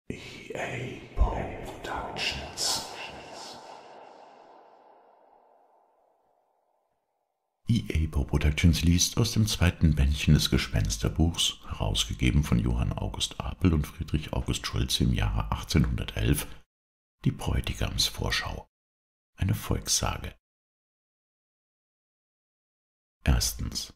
EA Poe Productions. EA Poe Productions liest aus dem zweiten Bändchen des Gespensterbuchs, herausgegeben von Johann August Apel und Friedrich August Schulze im Jahre 1811, die Bräutigamsvorschau, eine Volkssage. Erstens.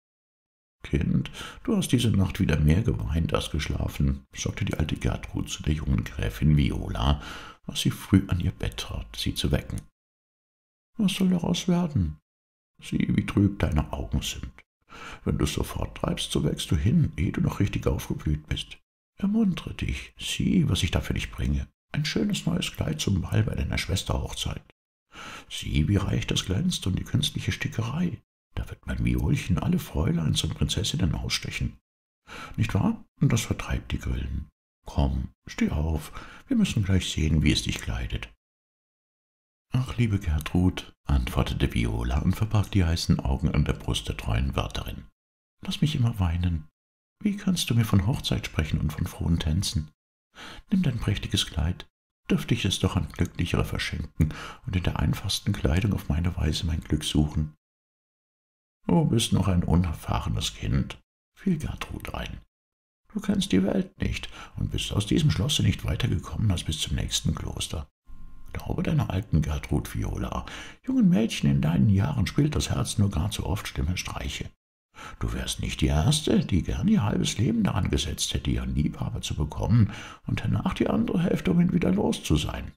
»Kind, du hast diese Nacht wieder mehr geweint als geschlafen«, sagte die alte Gertrud zu der jungen Gräfin Viola, als sie früh an ihr Bett trat, sie zu wecken. »Was soll daraus werden? Sieh, wie trüb deine Augen sind. Wenn du es so forttreibst, so wächst du hin, ehe du noch richtig aufgeblüht bist. Ermuntere dich, sieh, was ich da für dich bringe. Ein schönes neues Kleid zum Ball bei deiner Schwester Hochzeit. Sieh, wie reich das glänzt und die künstliche Stickerei. Da wird mein Violchen alle Fräuleins und Prinzessinnen ausstechen. Nicht wahr? Und das vertreibt die Grillen. Komm, steh auf, wir müssen gleich sehen, wie es dich kleidet.« »Ach, liebe Gertrud«, antwortete Viola und verbarg die heißen Augen an der Brust der treuen Wärterin. »Lass mich immer weinen. Wie kannst du mir von Hochzeit sprechen und von frohen Tänzen? Nimm dein prächtiges Kleid, dürfte ich es doch an Glücklichere verschenken und in der einfachsten Kleidung auf meine Weise mein Glück suchen.« »Du bist noch ein unerfahrenes Kind«, fiel Gertrud ein. »Du kennst die Welt nicht und bist aus diesem Schlosse nicht weiter gekommen als bis zum nächsten Kloster. Glaube deiner alten Gertrud, Viola, jungen Mädchen in deinen Jahren spielt das Herz nur gar zu oft schlimme Streiche. Du wärst nicht die Erste, die gern ihr halbes Leben daran gesetzt hätte, ihren Liebhaber zu bekommen und hernach die andere Hälfte, um ihn wieder los zu sein.«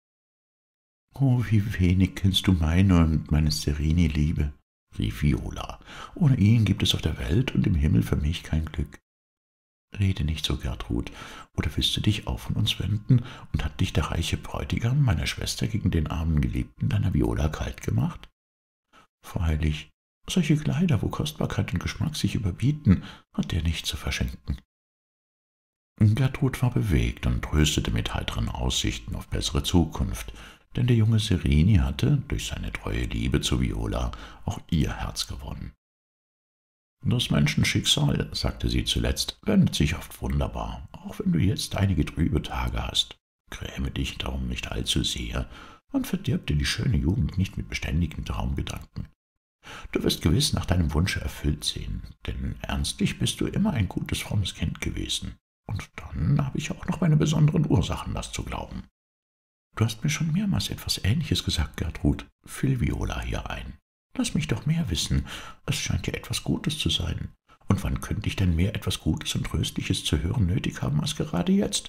»Oh, wie wenig kennst du meine und meines Serini Liebe«, rief Viola. »Ohne ihn gibt es auf der Welt und im Himmel für mich kein Glück. Rede nicht so, Gertrud, oder willst du dich auch von uns wenden, und hat dich der reiche Bräutigam meiner Schwester gegen den armen Geliebten deiner Viola kalt gemacht? Freilich, solche Kleider, wo Kostbarkeit und Geschmack sich überbieten, hat er nicht zu verschenken.« Gertrud war bewegt und tröstete mit heiteren Aussichten auf bessere Zukunft, denn der junge Serini hatte, durch seine treue Liebe zu Viola, auch ihr Herz gewonnen. »Das Menschenschicksal«, sagte sie zuletzt, »wendet sich oft wunderbar, auch wenn du jetzt einige trübe Tage hast. Gräme dich darum nicht allzu sehr und verdirb dir die schöne Jugend nicht mit beständigen Traumgedanken. Du wirst gewiss nach deinem Wunsche erfüllt sehen, denn ernstlich bist du immer ein gutes, frommes Kind gewesen. Und dann habe ich auch noch meine besonderen Ursachen, das zu glauben.« »Du hast mir schon mehrmals etwas Ähnliches gesagt, Gertrud«, fiel Viola hier ein. »Lass mich doch mehr wissen. Es scheint ja etwas Gutes zu sein. Und wann könnte ich denn mehr etwas Gutes und Tröstliches zu hören nötig haben als gerade jetzt?«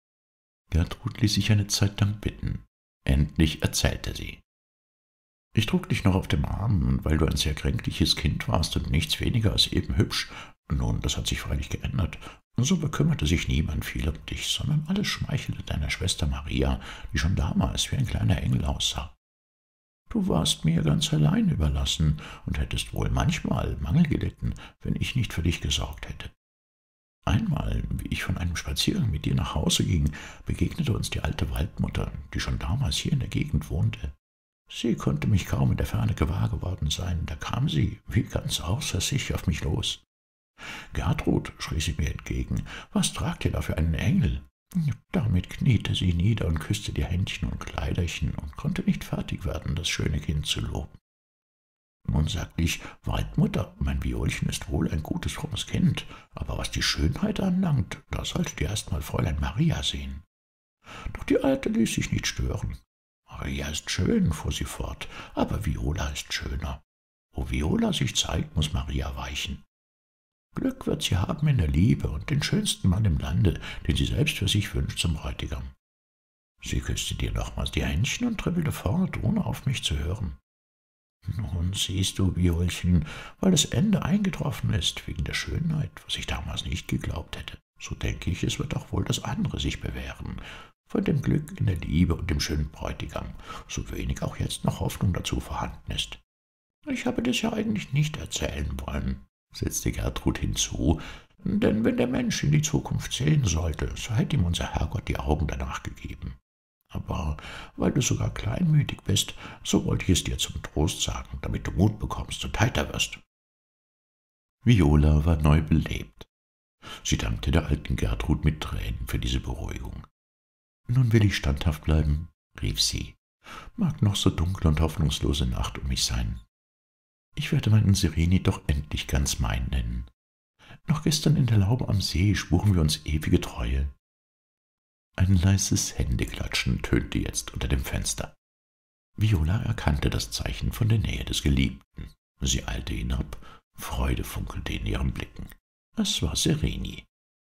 Gertrud ließ sich eine Zeit lang bitten. Endlich erzählte sie. »Ich trug dich noch auf dem Arm, und weil du ein sehr kränkliches Kind warst und nichts weniger als eben hübsch, nun, das hat sich freilich geändert, so bekümmerte sich niemand viel um dich, sondern alles schmeichelte deiner Schwester Maria, die schon damals wie ein kleiner Engel aussah. Du warst mir ganz allein überlassen und hättest wohl manchmal Mangel gelitten, wenn ich nicht für dich gesorgt hätte. Einmal, wie ich von einem Spaziergang mit dir nach Hause ging, begegnete uns die alte Waldmutter, die schon damals hier in der Gegend wohnte. Sie konnte mich kaum in der Ferne gewahr geworden sein, da kam sie, wie ganz außer sich, auf mich los. »Gertrud«, schrie sie mir entgegen, »was tragt ihr da für einen Engel?« Damit kniete sie nieder und küsste die Händchen und Kleiderchen und konnte nicht fertig werden, das schöne Kind zu loben. Nun sagte ich, »Waldmutter, mein Violchen ist wohl ein gutes, frommes Kind, aber was die Schönheit anlangt, da solltet ihr erst mal Fräulein Maria sehen.« Doch die Alte ließ sich nicht stören. »Maria ist schön«, fuhr sie fort, »aber Viola ist schöner. Wo Viola sich zeigt, muß Maria weichen. Glück wird sie haben in der Liebe und den schönsten Mann im Lande, den sie selbst für sich wünscht, zum Bräutigam.« Sie küsste dir nochmals die Händchen und trippelte fort, ohne auf mich zu hören. »Nun siehst du, Violchen, weil das Ende eingetroffen ist, wegen der Schönheit, was ich damals nicht geglaubt hätte, so denke ich, es wird auch wohl das andere sich bewähren, von dem Glück in der Liebe und dem schönen Bräutigam, so wenig auch jetzt noch Hoffnung dazu vorhanden ist. Ich habe das ja eigentlich nicht erzählen wollen«, setzte Gertrud hinzu, »denn wenn der Mensch in die Zukunft sehen sollte, so hätte ihm unser Herrgott die Augen danach gegeben. Aber weil du sogar kleinmütig bist, so wollte ich es dir zum Trost sagen, damit du Mut bekommst und heiter wirst.« Viola war neu belebt. Sie dankte der alten Gertrud mit Tränen für diese Beruhigung. »Nun will ich standhaft bleiben«, rief sie, »mag noch so dunkle und hoffnungslose Nacht um mich sein. Ich werde meinen Sereni doch endlich ganz mein nennen. Noch gestern in der Laube am See schwuren wir uns ewige Treue.« Ein leises Händeklatschen tönte jetzt unter dem Fenster. Viola erkannte das Zeichen von der Nähe des Geliebten. Sie eilte hinab, Freude funkelte in ihren Blicken. Es war Sereni.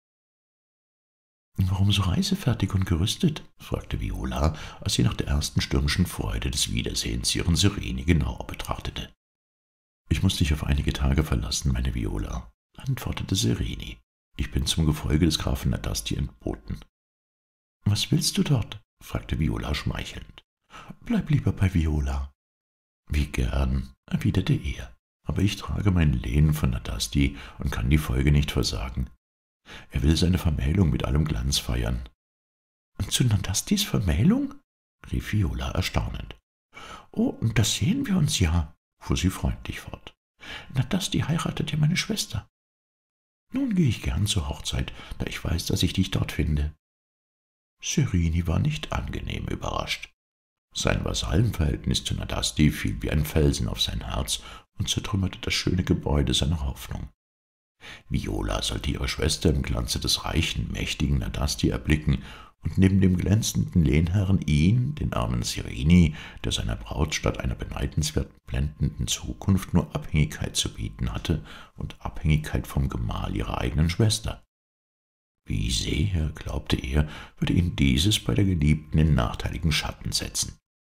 »Warum so reisefertig und gerüstet?« fragte Viola, als sie nach der ersten stürmischen Freude des Wiedersehens ihren Sereni genauer betrachtete. »Ich muß dich auf einige Tage verlassen, meine Viola«, antwortete Sereni. »Ich bin zum Gefolge des Grafen Nadasti entboten.« »Was willst du dort?« fragte Viola schmeichelnd. »Bleib lieber bei Viola.« »Wie gern«, erwiderte er, »aber ich trage mein Lehen von Nadasti und kann die Folge nicht versagen. Er will seine Vermählung mit allem Glanz feiern.« »Zu Nadastis Vermählung?« rief Viola erstaunend. »Oh, das sehen wir uns ja«, fuhr sie freundlich fort. »Nadasti heiratet ja meine Schwester. Nun gehe ich gern zur Hochzeit, da ich weiß, dass ich dich dort finde.« Sereni war nicht angenehm überrascht. Sein Vasallenverhältnis zu Nadasti fiel wie ein Felsen auf sein Herz und zertrümmerte das schöne Gebäude seiner Hoffnung. Viola sollte ihre Schwester im Glanze des reichen, mächtigen Nadasti erblicken und neben dem glänzenden Lehnherrn ihn, den armen Sereni, der seiner Braut statt einer beneidenswert blendenden Zukunft nur Abhängigkeit zu bieten hatte und Abhängigkeit vom Gemahl ihrer eigenen Schwester. Wie sehr, glaubte er, würde ihn dieses bei der Geliebten in nachteiligen Schatten setzen.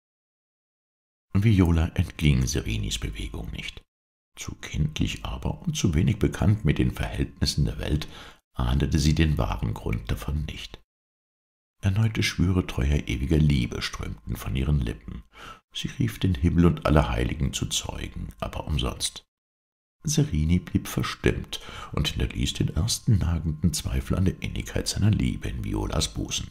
Viola entging Serenis Bewegung nicht. Zu kindlich aber und zu wenig bekannt mit den Verhältnissen der Welt, ahndete sie den wahren Grund davon nicht. Erneute Schwüre treuer ewiger Liebe strömten von ihren Lippen. Sie rief den Himmel und alle Heiligen zu Zeugen, aber umsonst. Sereni blieb verstimmt und hinterließ den ersten nagenden Zweifel an der Innigkeit seiner Liebe in Violas Busen.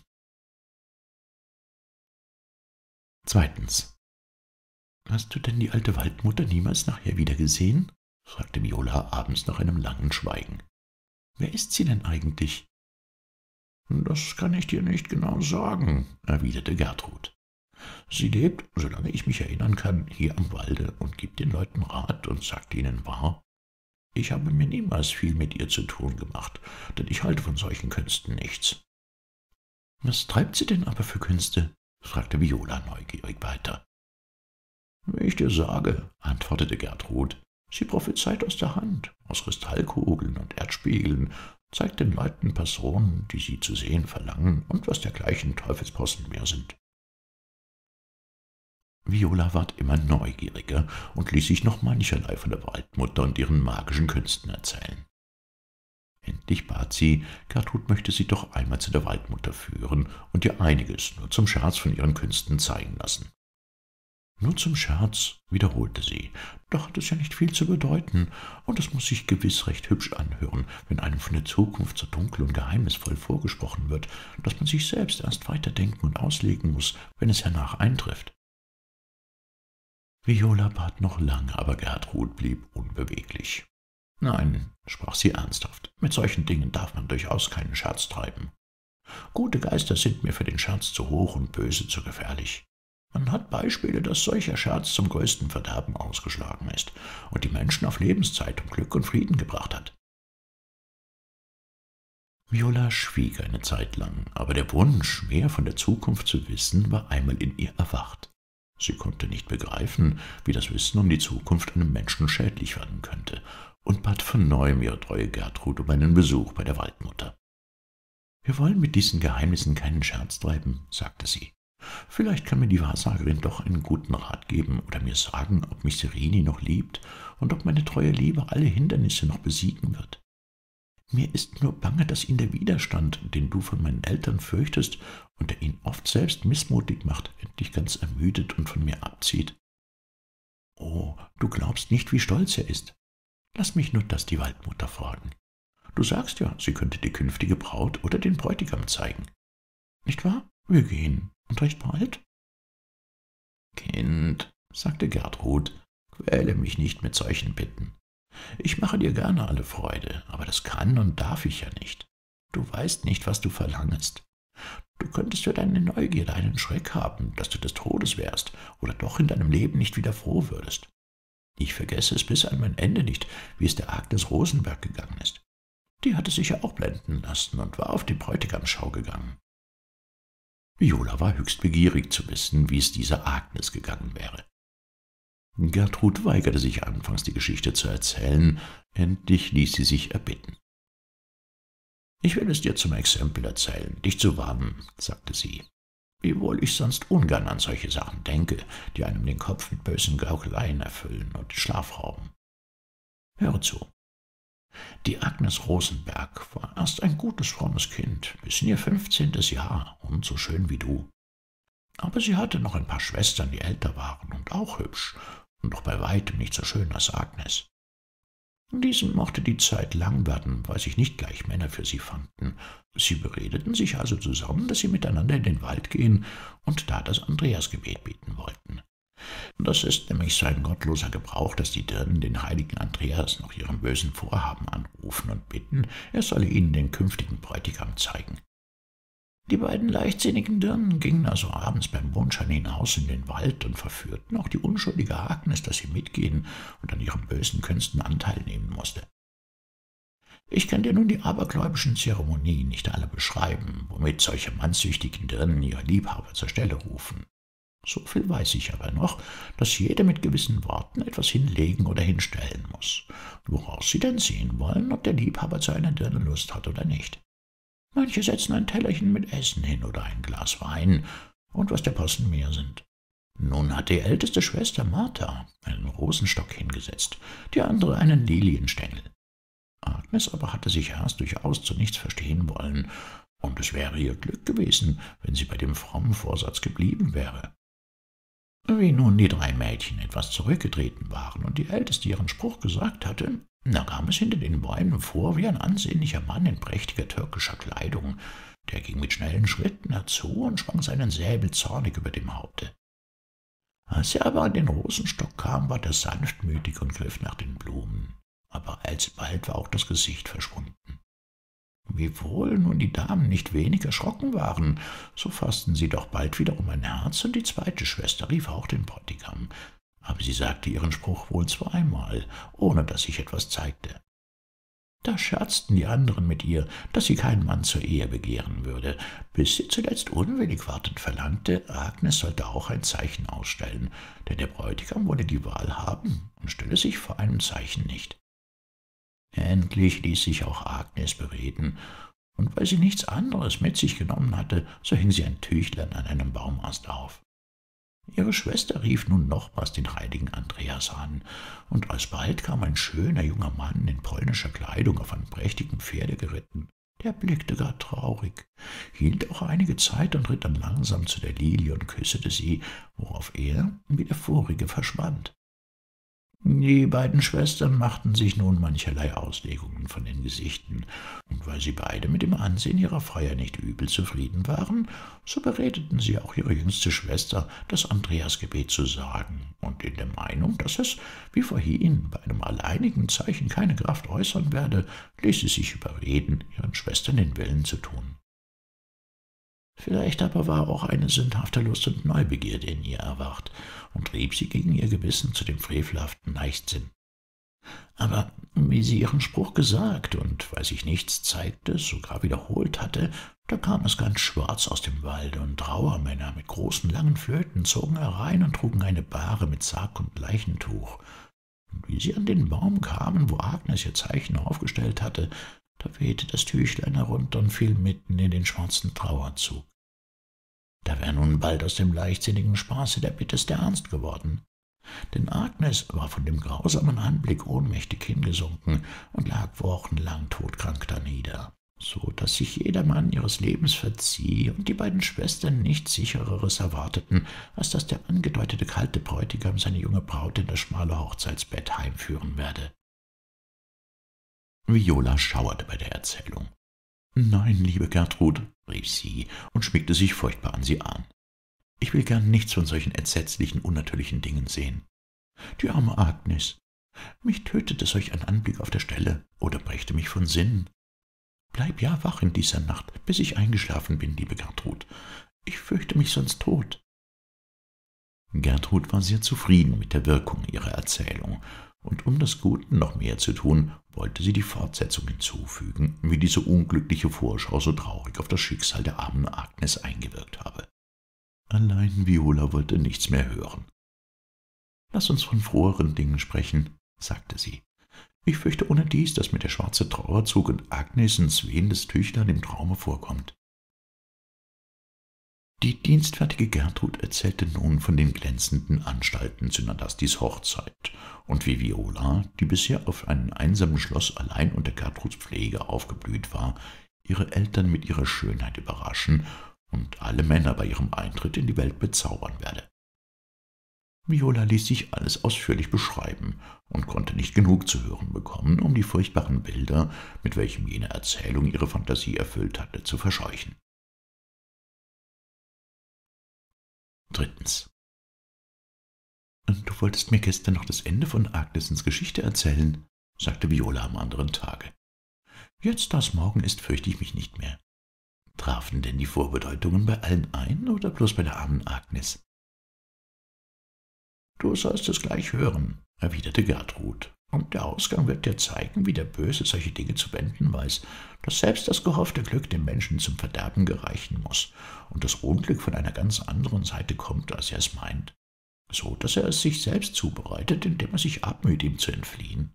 2. »Hast du denn die alte Waldmutter niemals nachher wieder gesehen?« fragte Viola abends nach einem langen Schweigen. »Wer ist sie denn eigentlich?« »Das kann ich dir nicht genau sagen«, erwiderte Gertrud. »Sie lebt, solange ich mich erinnern kann, hier am Walde und gibt den Leuten Rat und sagt ihnen wahr. Ich habe mir niemals viel mit ihr zu tun gemacht, denn ich halte von solchen Künsten nichts.« »Was treibt sie denn aber für Künste?« fragte Viola neugierig weiter. »Wie ich dir sage«, antwortete Gertrud, »sie prophezeit aus der Hand, aus Kristallkugeln und Erdspiegeln, zeigt den Leuten Personen, die sie zu sehen verlangen, und was dergleichen Teufelspossen mehr sind.« Viola ward immer neugieriger und ließ sich noch mancherlei von der Waldmutter und ihren magischen Künsten erzählen. Endlich bat sie, Gertrud möchte sie doch einmal zu der Waldmutter führen und ihr einiges nur zum Scherz von ihren Künsten zeigen lassen. »Nur zum Scherz«, wiederholte sie, »doch hat es ja nicht viel zu bedeuten, und es muß sich gewiss recht hübsch anhören, wenn einem von der Zukunft so dunkel und geheimnisvoll vorgesprochen wird, dass man sich selbst erst weiterdenken und auslegen muß, wenn es hernach eintrifft.« Viola bat noch lange, aber Gertrud blieb unbeweglich. »Nein«, sprach sie ernsthaft, »mit solchen Dingen darf man durchaus keinen Scherz treiben. Gute Geister sind mir für den Scherz zu hoch und Böse zu gefährlich. Man hat Beispiele, dass solcher Scherz zum größten Verderben ausgeschlagen ist und die Menschen auf Lebenszeit um Glück und Frieden gebracht hat.« Viola schwieg eine Zeit lang, aber der Wunsch, mehr von der Zukunft zu wissen, war einmal in ihr erwacht. Sie konnte nicht begreifen, wie das Wissen um die Zukunft einem Menschen schädlich werden könnte, und bat von neuem ihre treue Gertrud um einen Besuch bei der Waldmutter. »Wir wollen mit diesen Geheimnissen keinen Scherz treiben«, sagte sie. »Vielleicht kann mir die Wahrsagerin doch einen guten Rat geben oder mir sagen, ob mich Sereni noch liebt und ob meine treue Liebe alle Hindernisse noch besiegen wird. Mir ist nur bange, dass ihn der Widerstand, den du von meinen Eltern fürchtest und der ihn oft selbst missmutig macht, endlich ganz ermüdet und von mir abzieht. Oh, du glaubst nicht, wie stolz er ist. Lass mich nur das die Waldmutter fragen. Du sagst ja, sie könnte die künftige Braut oder den Bräutigam zeigen. Nicht wahr? Wir gehen. Und recht bald?« »Kind«, sagte Gertrud, »quäle mich nicht mit solchen Bitten. Ich mache dir gerne alle Freude, aber das kann und darf ich ja nicht. Du weißt nicht, was du verlangest. Du könntest für deine Neugierde einen Schreck haben, dass du des Todes wärst oder doch in deinem Leben nicht wieder froh würdest. Ich vergesse es bis an mein Ende nicht, wie es der Agnes Rosenberg gegangen ist. Die hatte sich ja auch blenden lassen und war auf die Bräutigamsschau gegangen. Viola war höchst begierig zu wissen, wie es dieser Agnes gegangen wäre. Gertrud weigerte sich anfangs, die Geschichte zu erzählen, endlich ließ sie sich erbitten. »Ich will es dir zum Exempel erzählen, dich zu warnen«, sagte sie, »wiewohl ich sonst ungern an solche Sachen denke, die einem den Kopf mit bösen Gaukeleien erfüllen und den Schlaf rauben. Höre zu. Die Agnes Rosenberg war erst ein gutes, frommes Kind, bis in ihr 15. Jahr und so schön wie du. Aber sie hatte noch ein paar Schwestern, die älter waren und auch hübsch, und doch bei weitem nicht so schön als Agnes. Diesen mochte die Zeit lang werden, weil sich nicht gleich Männer für sie fanden. Sie beredeten sich also zusammen, dass sie miteinander in den Wald gehen und da das Andreasgebet beten wollten. Das ist nämlich so ein gottloser Gebrauch, dass die Dirnen den heiligen Andreas nach ihrem bösen Vorhaben anrufen und bitten, er solle ihnen den künftigen Bräutigam zeigen. Die beiden leichtsinnigen Dirnen gingen also abends beim Mondschein hinaus in den Wald und verführten auch die unschuldige Agnes, dass sie mitgehen und an ihren bösen Künsten Anteil nehmen musste. Ich kann dir nun die abergläubischen Zeremonien nicht alle beschreiben, womit solche mannsüchtigen Dirnen ihre Liebhaber zur Stelle rufen. So viel weiß ich aber noch, dass jede mit gewissen Worten etwas hinlegen oder hinstellen muss, woraus sie denn sehen wollen, ob der Liebhaber zu einer Dirne Lust hat oder nicht. Manche setzen ein Tellerchen mit Essen hin oder ein Glas Wein und was der Posten mehr sind. Nun hat die älteste Schwester Martha einen Rosenstock hingesetzt, die andere einen Lilienstängel. Agnes aber hatte sich erst durchaus zu nichts verstehen wollen, und es wäre ihr Glück gewesen, wenn sie bei dem frommen Vorsatz geblieben wäre. Wie nun die drei Mädchen etwas zurückgetreten waren und die Älteste ihren Spruch gesagt hatte, da kam es hinter den Bäumen vor wie ein ansehnlicher Mann in prächtiger türkischer Kleidung. Der ging mit schnellen Schritten herzu und schwang seinen Säbel zornig über dem Haupte. Als er aber an den Rosenstock kam, ward er sanftmütig und griff nach den Blumen, aber alsbald war auch das Gesicht verschwunden. Wiewohl nun die Damen nicht wenig erschrocken waren, so fassten sie doch bald wiederum ein Herz, und die zweite Schwester rief auch den Bräutigam, aber sie sagte ihren Spruch wohl zweimal, ohne dass sich etwas zeigte. Da scherzten die anderen mit ihr, dass sie keinen Mann zur Ehe begehren würde, bis sie zuletzt unwillig ward und verlangte, Agnes sollte auch ein Zeichen ausstellen, denn der Bräutigam wolle die Wahl haben und stelle sich vor einem Zeichen nicht. Endlich ließ sich auch Agnes bereden, und weil sie nichts anderes mit sich genommen hatte, so hing sie ein Tüchlein an einem Baumast auf. Ihre Schwester rief nun nochmals den heiligen Andreas an, und alsbald kam ein schöner junger Mann in polnischer Kleidung auf einem prächtigen Pferde geritten. Der blickte gar traurig, hielt auch einige Zeit und ritt dann langsam zu der Lilie und küssete sie, worauf er wie der vorige verschwand. Die beiden Schwestern machten sich nun mancherlei Auslegungen von den Gesichten, und weil sie beide mit dem Ansehen ihrer Freier nicht übel zufrieden waren, so beredeten sie auch ihre jüngste Schwester, das Andreasgebet zu sagen, und in der Meinung, dass es, wie vorhin, bei einem alleinigen Zeichen keine Kraft äußern werde, ließ sie sich überreden, ihren Schwestern den Willen zu tun. Vielleicht aber war auch eine sündhafte Lust und Neubegierde in ihr erwacht und trieb sie gegen ihr Gewissen zu dem frevelhaften Leichtsinn. Aber wie sie ihren Spruch gesagt und weil sich nichts zeigte, sogar wiederholt hatte, da kam es ganz schwarz aus dem Walde, und Trauermänner mit großen langen Flöten zogen herein und trugen eine Bahre mit Sarg und Leichentuch. Und wie sie an den Baum kamen, wo Agnes ihr Zeichen aufgestellt hatte, da wehte das Tüchlein herunter und fiel mitten in den schwarzen Trauerzug. Da wäre nun bald aus dem leichtsinnigen Spaße der bitterste Ernst geworden. Denn Agnes war von dem grausamen Anblick ohnmächtig hingesunken und lag wochenlang todkrank danieder, so daß sich jedermann ihres Lebens verzieh und die beiden Schwestern nichts Sichereres erwarteten, als dass der angedeutete kalte Bräutigam seine junge Braut in das schmale Hochzeitsbett heimführen werde. Viola schauerte bei der Erzählung. »Nein, liebe Gertrud«, rief sie und schmiegte sich furchtbar an sie an. »Ich will gern nichts von solchen entsetzlichen, unnatürlichen Dingen sehen. Die arme Agnes, Mich tötete solch ein Anblick auf der Stelle oder brächte mich von Sinnen. Bleib ja wach in dieser Nacht, bis ich eingeschlafen bin, liebe Gertrud. Ich fürchte mich sonst tot.« Gertrud war sehr zufrieden mit der Wirkung ihrer Erzählung, und um das Gute noch mehr zu tun, wollte sie die Fortsetzung hinzufügen, wie diese unglückliche Vorschau so traurig auf das Schicksal der armen Agnes eingewirkt habe. Allein Viola wollte nichts mehr hören. »Lass uns von froheren Dingen sprechen«, sagte sie. »Ich fürchte ohnedies, dass mir der schwarze Trauerzug und Agnesens wehendes Tüchlein im Traume vorkommt.« Die dienstfertige Gertrud erzählte nun von den glänzenden Anstalten zu Nadastis Hochzeit und wie Viola, die bisher auf einem einsamen Schloss allein unter Gertruds Pflege aufgeblüht war, ihre Eltern mit ihrer Schönheit überraschen und alle Männer bei ihrem Eintritt in die Welt bezaubern werde. Viola ließ sich alles ausführlich beschreiben und konnte nicht genug zu hören bekommen, um die furchtbaren Bilder, mit welchen jene Erzählung ihre Fantasie erfüllt hatte, zu verscheuchen. 3. »Du wolltest mir gestern noch das Ende von Agnesens Geschichte erzählen«, sagte Viola am anderen Tage. »Jetzt, da es morgen ist, fürchte ich mich nicht mehr. Trafen denn die Vorbedeutungen bei allen ein oder bloß bei der armen Agnes?« »Du sollst es gleich hören«, erwiderte Gertrud, »und der Ausgang wird dir zeigen, wie der Böse solche Dinge zu wenden weiß, dass selbst das gehoffte Glück dem Menschen zum Verderben gereichen muß und das Unglück von einer ganz anderen Seite kommt, als er es meint, so dass er es sich selbst zubereitet, indem er sich abmüht, ihm zu entfliehen.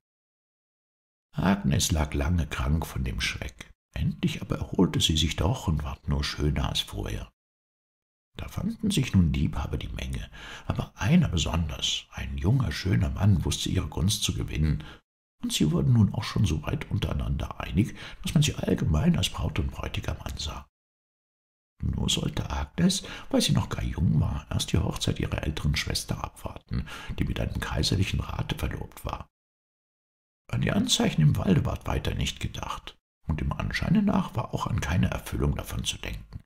Agnes lag lange krank von dem Schreck, endlich aber erholte sie sich doch und ward nur schöner als vorher. Da fanden sich nun Liebhaber die Menge, aber einer besonders, ein junger, schöner Mann, wusste ihre Gunst zu gewinnen, und sie wurden nun auch schon so weit untereinander einig, dass man sie allgemein als Braut und Bräutigam ansah. Nur sollte Agnes, weil sie noch gar jung war, erst die Hochzeit ihrer älteren Schwester abwarten, die mit einem kaiserlichen Rate verlobt war. An die Anzeichen im Walde ward weiter nicht gedacht, und dem Anscheine nach war auch an keine Erfüllung davon zu denken.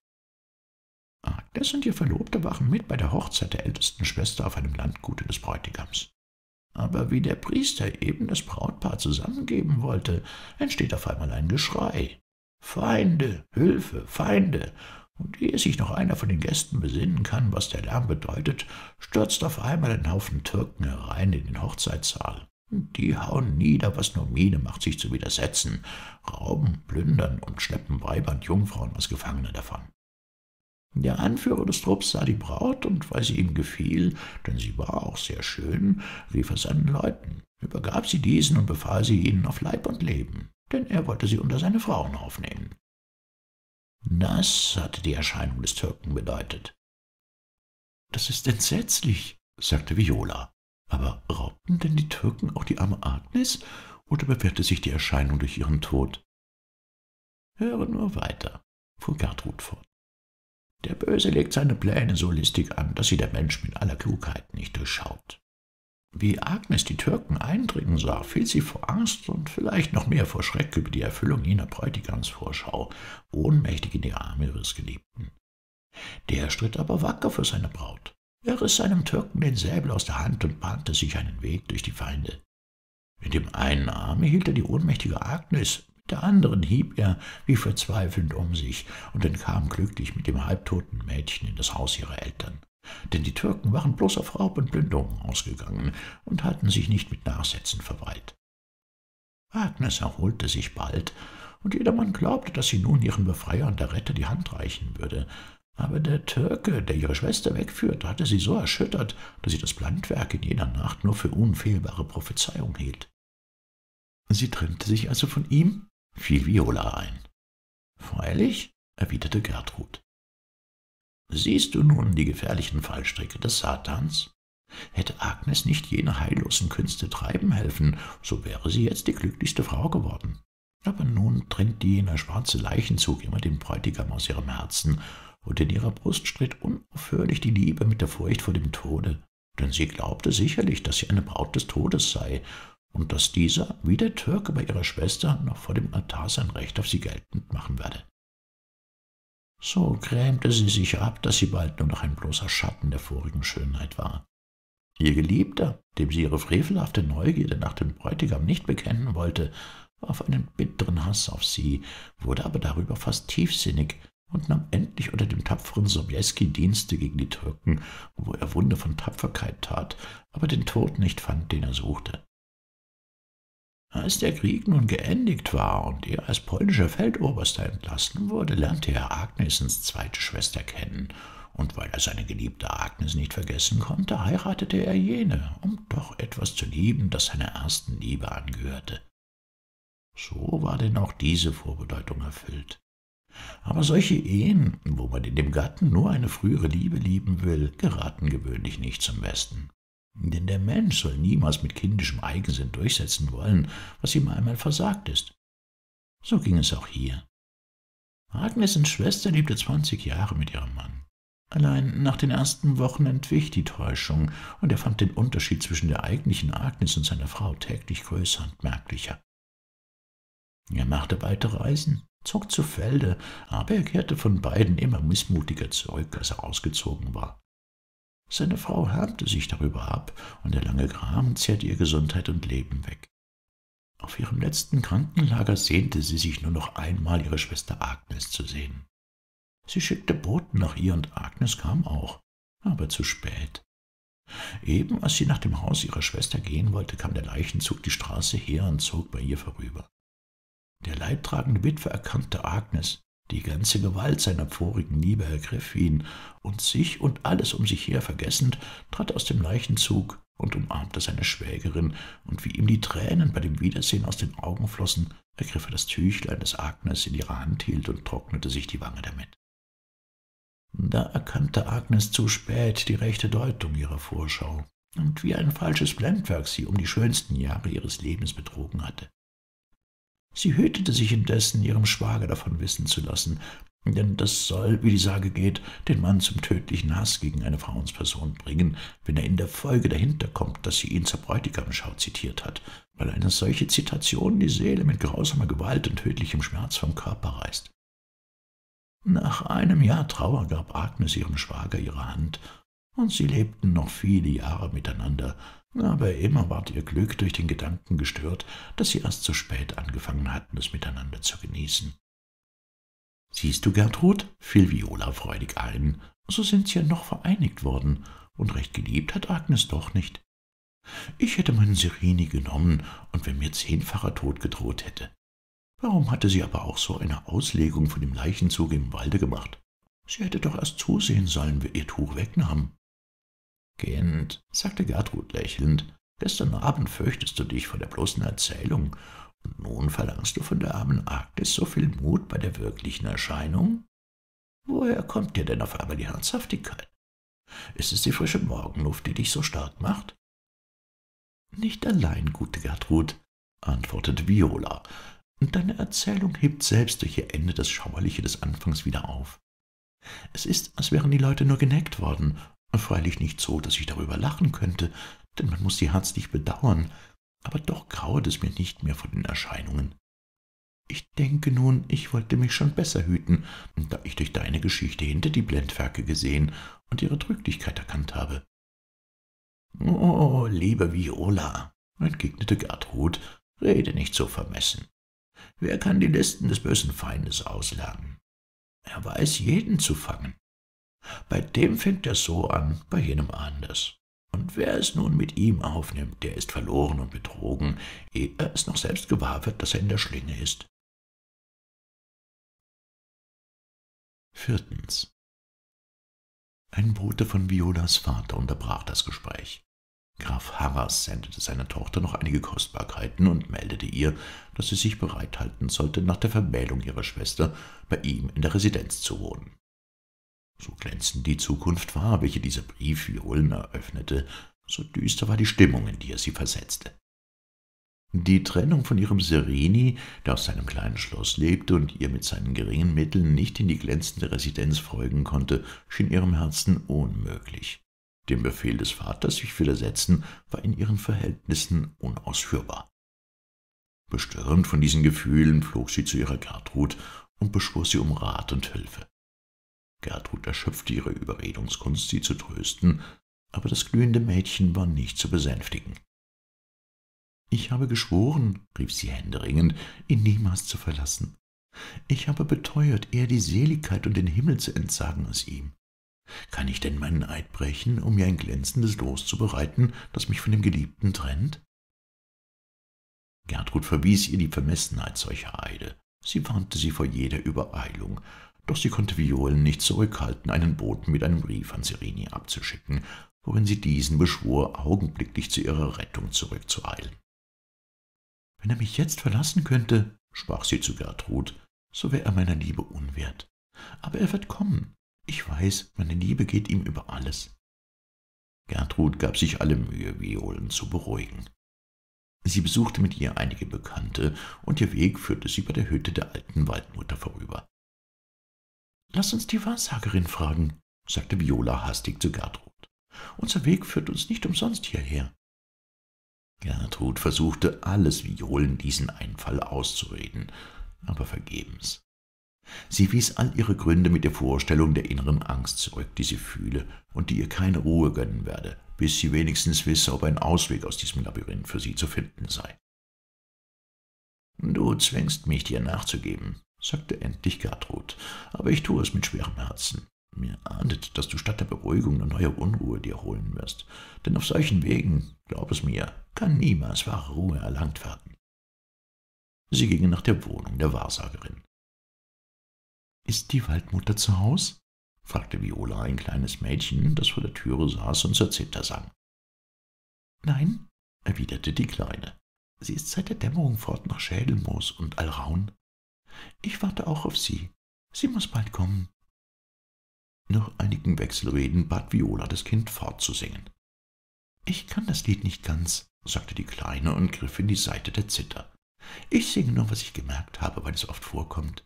Agnes und ihr Verlobter waren mit bei der Hochzeit der ältesten Schwester auf einem Landgute des Bräutigams. Aber wie der Priester eben das Brautpaar zusammengeben wollte, entsteht auf einmal ein Geschrei. »Feinde, Hilfe, Feinde!« Und ehe sich noch einer von den Gästen besinnen kann, was der Lärm bedeutet, stürzt auf einmal ein Haufen Türken herein in den Hochzeitssaal. Die hauen nieder, was nur Miene macht, sich zu widersetzen, rauben, plündern und schleppen Weiber und Jungfrauen als Gefangene davon. Der Anführer des Trupps sah die Braut, und weil sie ihm gefiel, denn sie war auch sehr schön, rief er seinen Leuten, übergab sie diesen und befahl sie ihnen auf Leib und Leben, denn er wollte sie unter seine Frauen aufnehmen. Das hatte die Erscheinung des Türken bedeutet. »Das ist entsetzlich«, sagte Viola. »Aber raubten denn die Türken auch die arme Agnes, oder bewährte sich die Erscheinung durch ihren Tod?« »Höre nur weiter«, fuhr Gertrud fort. »Der Böse legt seine Pläne so listig an, dass sie der Mensch mit aller Klugheit nicht durchschaut. Wie Agnes die Türken eindringen sah, fiel sie vor Angst und vielleicht noch mehr vor Schreck über die Erfüllung jener Bräutigamsvorschau, ohnmächtig in die Arme ihres Geliebten. Der stritt aber wacker für seine Braut. Er riss seinem Türken den Säbel aus der Hand und bahnte sich einen Weg durch die Feinde. Mit dem einen Arme hielt er die ohnmächtige Agnes, mit der anderen hieb er wie verzweifelnd um sich und entkam glücklich mit dem halbtoten Mädchen in das Haus ihrer Eltern. Denn die Türken waren bloß auf Raub und Plünderung ausgegangen und hatten sich nicht mit Nachsätzen verweilt. Agnes erholte sich bald, und jedermann glaubte, dass sie nun ihren Befreier und der Retter die Hand reichen würde. Aber der Türke, der ihre Schwester wegführte, hatte sie so erschüttert, dass sie das Blendwerk in jener Nacht nur für unfehlbare Prophezeiung hielt. »Sie trennte sich also von ihm?« fiel Viola ein. »Freilich«, erwiderte Gertrud. »Siehst du nun die gefährlichen Fallstricke des Satans? Hätte Agnes nicht jene heillosen Künste treiben helfen, so wäre sie jetzt die glücklichste Frau geworden. Aber nun trennt jener schwarze Leichenzug immer den Bräutigam aus ihrem Herzen, und in ihrer Brust stritt unaufhörlich die Liebe mit der Furcht vor dem Tode, denn sie glaubte sicherlich, dass sie eine Braut des Todes sei, und dass dieser, wie der Türke bei ihrer Schwester, noch vor dem Altar sein Recht auf sie geltend machen werde. So grämte sie sich ab, dass sie bald nur noch ein bloßer Schatten der vorigen Schönheit war. Ihr Geliebter, dem sie ihre frevelhafte Neugierde nach dem Bräutigam nicht bekennen wollte, warf einen bitteren Hass auf sie, wurde aber darüber fast tiefsinnig und nahm endlich unter dem tapferen Sobieski Dienste gegen die Türken, wo er Wunder von Tapferkeit tat, aber den Tod nicht fand, den er suchte. Als der Krieg nun geendigt war und er als polnischer Feldoberster entlassen wurde, lernte er Agnesens zweite Schwester kennen, und weil er seine geliebte Agnes nicht vergessen konnte, heiratete er jene, um doch etwas zu lieben, das seiner ersten Liebe angehörte. So war denn auch diese Vorbedeutung erfüllt. Aber solche Ehen, wo man in dem Gatten nur eine frühere Liebe lieben will, geraten gewöhnlich nicht zum Besten. Denn der Mensch soll niemals mit kindischem Eigensinn durchsetzen wollen, was ihm einmal versagt ist. So ging es auch hier. Agnesens Schwester lebte 20 Jahre mit ihrem Mann. Allein nach den ersten Wochen entwich die Täuschung, und er fand den Unterschied zwischen der eigentlichen Agnes und seiner Frau täglich größer und merklicher. Er machte weite Reisen, zog zu Felde, aber er kehrte von beiden immer missmutiger zurück, als er ausgezogen war. Seine Frau härmte sich darüber ab, und der lange Gram zehrte ihr Gesundheit und Leben weg. Auf ihrem letzten Krankenlager sehnte sie sich nur noch einmal, ihre Schwester Agnes zu sehen. Sie schickte Boten nach ihr, und Agnes kam auch, aber zu spät. Eben als sie nach dem Haus ihrer Schwester gehen wollte, kam der Leichenzug die Straße her und zog bei ihr vorüber. Der leidtragende Witwer erkannte Agnes, die ganze Gewalt seiner vorigen Liebe ergriff ihn, und sich und alles um sich her vergessend, trat aus dem Leichenzug und umarmte seine Schwägerin, und wie ihm die Tränen bei dem Wiedersehen aus den Augen flossen, ergriff er das Tüchlein, das Agnes in ihrer Hand hielt, und trocknete sich die Wange damit. Da erkannte Agnes zu spät die rechte Deutung ihrer Vorschau, und wie ein falsches Blendwerk sie um die schönsten Jahre ihres Lebens betrogen hatte. Sie hütete sich indessen, ihrem Schwager davon wissen zu lassen, denn das soll, wie die Sage geht, den Mann zum tödlichen Hass gegen eine Frauensperson bringen, wenn er in der Folge dahinter kommt, dass sie ihn zur Bräutigamsschau zitiert hat, weil eine solche Zitation die Seele mit grausamer Gewalt und tödlichem Schmerz vom Körper reißt. Nach einem Jahr Trauer gab Agnes ihrem Schwager ihre Hand, und sie lebten noch viele Jahre miteinander, aber immer ward ihr Glück durch den Gedanken gestört, dass sie erst so spät angefangen hatten, es miteinander zu genießen. »Siehst du, Gertrud«, fiel Viola freudig ein, »so sind sie ja noch vereinigt worden, und recht geliebt hat Agnes doch nicht. Ich hätte meinen Serini genommen, und wenn mir 10-facher Tod gedroht hätte. Warum hatte sie aber auch so eine Auslegung von dem Leichenzug im Walde gemacht? Sie hätte doch erst zusehen sollen, wer ihr Tuch wegnahm.« »Kind«, sagte Gertrud lächelnd, »gestern Abend fürchtest du dich vor der bloßen Erzählung, und nun verlangst du von der armen Agnes so viel Mut bei der wirklichen Erscheinung? Woher kommt dir denn auf einmal die Herzhaftigkeit? Ist es die frische Morgenluft, die dich so stark macht?« »Nicht allein, gute Gertrud«, antwortete Viola, »deine Erzählung hebt selbst durch ihr Ende das Schauerliche des Anfangs wieder auf. Es ist, als wären die Leute nur geneckt worden, freilich nicht so, dass ich darüber lachen könnte, denn man muß sie herzlich bedauern, aber doch grauet es mir nicht mehr vor den Erscheinungen. Ich denke nun, ich wollte mich schon besser hüten, da ich durch deine Geschichte hinter die Blendwerke gesehen und ihre Trüglichkeit erkannt habe.« »Oh, liebe Viola«, entgegnete Gertrud, »rede nicht so vermessen. Wer kann die Listen des bösen Feindes auslernen? Er weiß, jeden zu fangen. Bei dem fängt er so an, bei jenem anders. Und wer es nun mit ihm aufnimmt, der ist verloren und betrogen, ehe er es noch selbst gewahr wird, dass er in der Schlinge ist.« 4. Ein Bote von Violas Vater unterbrach das Gespräch. Graf Harras sendete seiner Tochter noch einige Kostbarkeiten und meldete ihr, dass sie sich bereithalten sollte, nach der Vermählung ihrer Schwester bei ihm in der Residenz zu wohnen. So glänzend die Zukunft war, welche dieser Brief Violen eröffnete, so düster war die Stimmung, in die er sie versetzte. Die Trennung von ihrem Serini, der auf seinem kleinen Schloss lebte und ihr mit seinen geringen Mitteln nicht in die glänzende Residenz folgen konnte, schien ihrem Herzen unmöglich. Dem Befehl des Vaters, sich widersetzen, war in ihren Verhältnissen unausführbar. Bestürmt von diesen Gefühlen flog sie zu ihrer Gertrud und beschwor sie um Rat und Hilfe. Gertrud erschöpfte ihre Überredungskunst, sie zu trösten, aber das glühende Mädchen war nicht zu besänftigen. »Ich habe geschworen«, rief sie händeringend, »ihn niemals zu verlassen. Ich habe beteuert, eher die Seligkeit und den Himmel zu entsagen als ihm. Kann ich denn meinen Eid brechen, um mir ein glänzendes Los zu bereiten, das mich von dem Geliebten trennt?« Gertrud verwies ihr die Vermessenheit solcher Eide. Sie warnte sie vor jeder Übereilung, doch sie konnte Violen nicht zurückhalten, einen Boten mit einem Brief an Sereni abzuschicken, worin sie diesen beschwor, augenblicklich zu ihrer Rettung zurückzueilen. »Wenn er mich jetzt verlassen könnte«, sprach sie zu Gertrud, »so wäre er meiner Liebe unwert. Aber er wird kommen. Ich weiß, meine Liebe geht ihm über alles.« Gertrud gab sich alle Mühe, Violen zu beruhigen. Sie besuchte mit ihr einige Bekannte, und ihr Weg führte sie bei der Hütte der alten Waldmutter vorüber. »Lass uns die Wahrsagerin fragen«, sagte Viola hastig zu Gertrud. »Unser Weg führt uns nicht umsonst hierher.« Gertrud versuchte, alles Violen diesen Einfall auszureden, aber vergebens. Sie wies all ihre Gründe mit der Vorstellung der inneren Angst zurück, die sie fühle und die ihr keine Ruhe gönnen werde, bis sie wenigstens wisse, ob ein Ausweg aus diesem Labyrinth für sie zu finden sei. »Du zwängst mich, dir nachzugeben«, sagte endlich Gertrud, »aber ich tue es mit schwerem Herzen. Mir ahndet, dass du statt der Beruhigung eine neue Unruhe dir holen wirst, denn auf solchen Wegen, glaub es mir, kann niemals wahre Ruhe erlangt werden.« Sie gingen nach der Wohnung der Wahrsagerin. »Ist die Waldmutter zu Haus?« fragte Viola ein kleines Mädchen, das vor der Türe saß und zur Zither sang. »Nein«, erwiderte die Kleine, »sie ist seit der Dämmerung fort nach Schädelmoos und Alraun. Ich warte auch auf sie. Sie muss bald kommen.« Nach einigen Wechselreden bat Viola das Kind fortzusingen. »Ich kann das Lied nicht ganz«, sagte die Kleine und griff in die Saite der Zither. »Ich singe nur, was ich gemerkt habe, weil es oft vorkommt.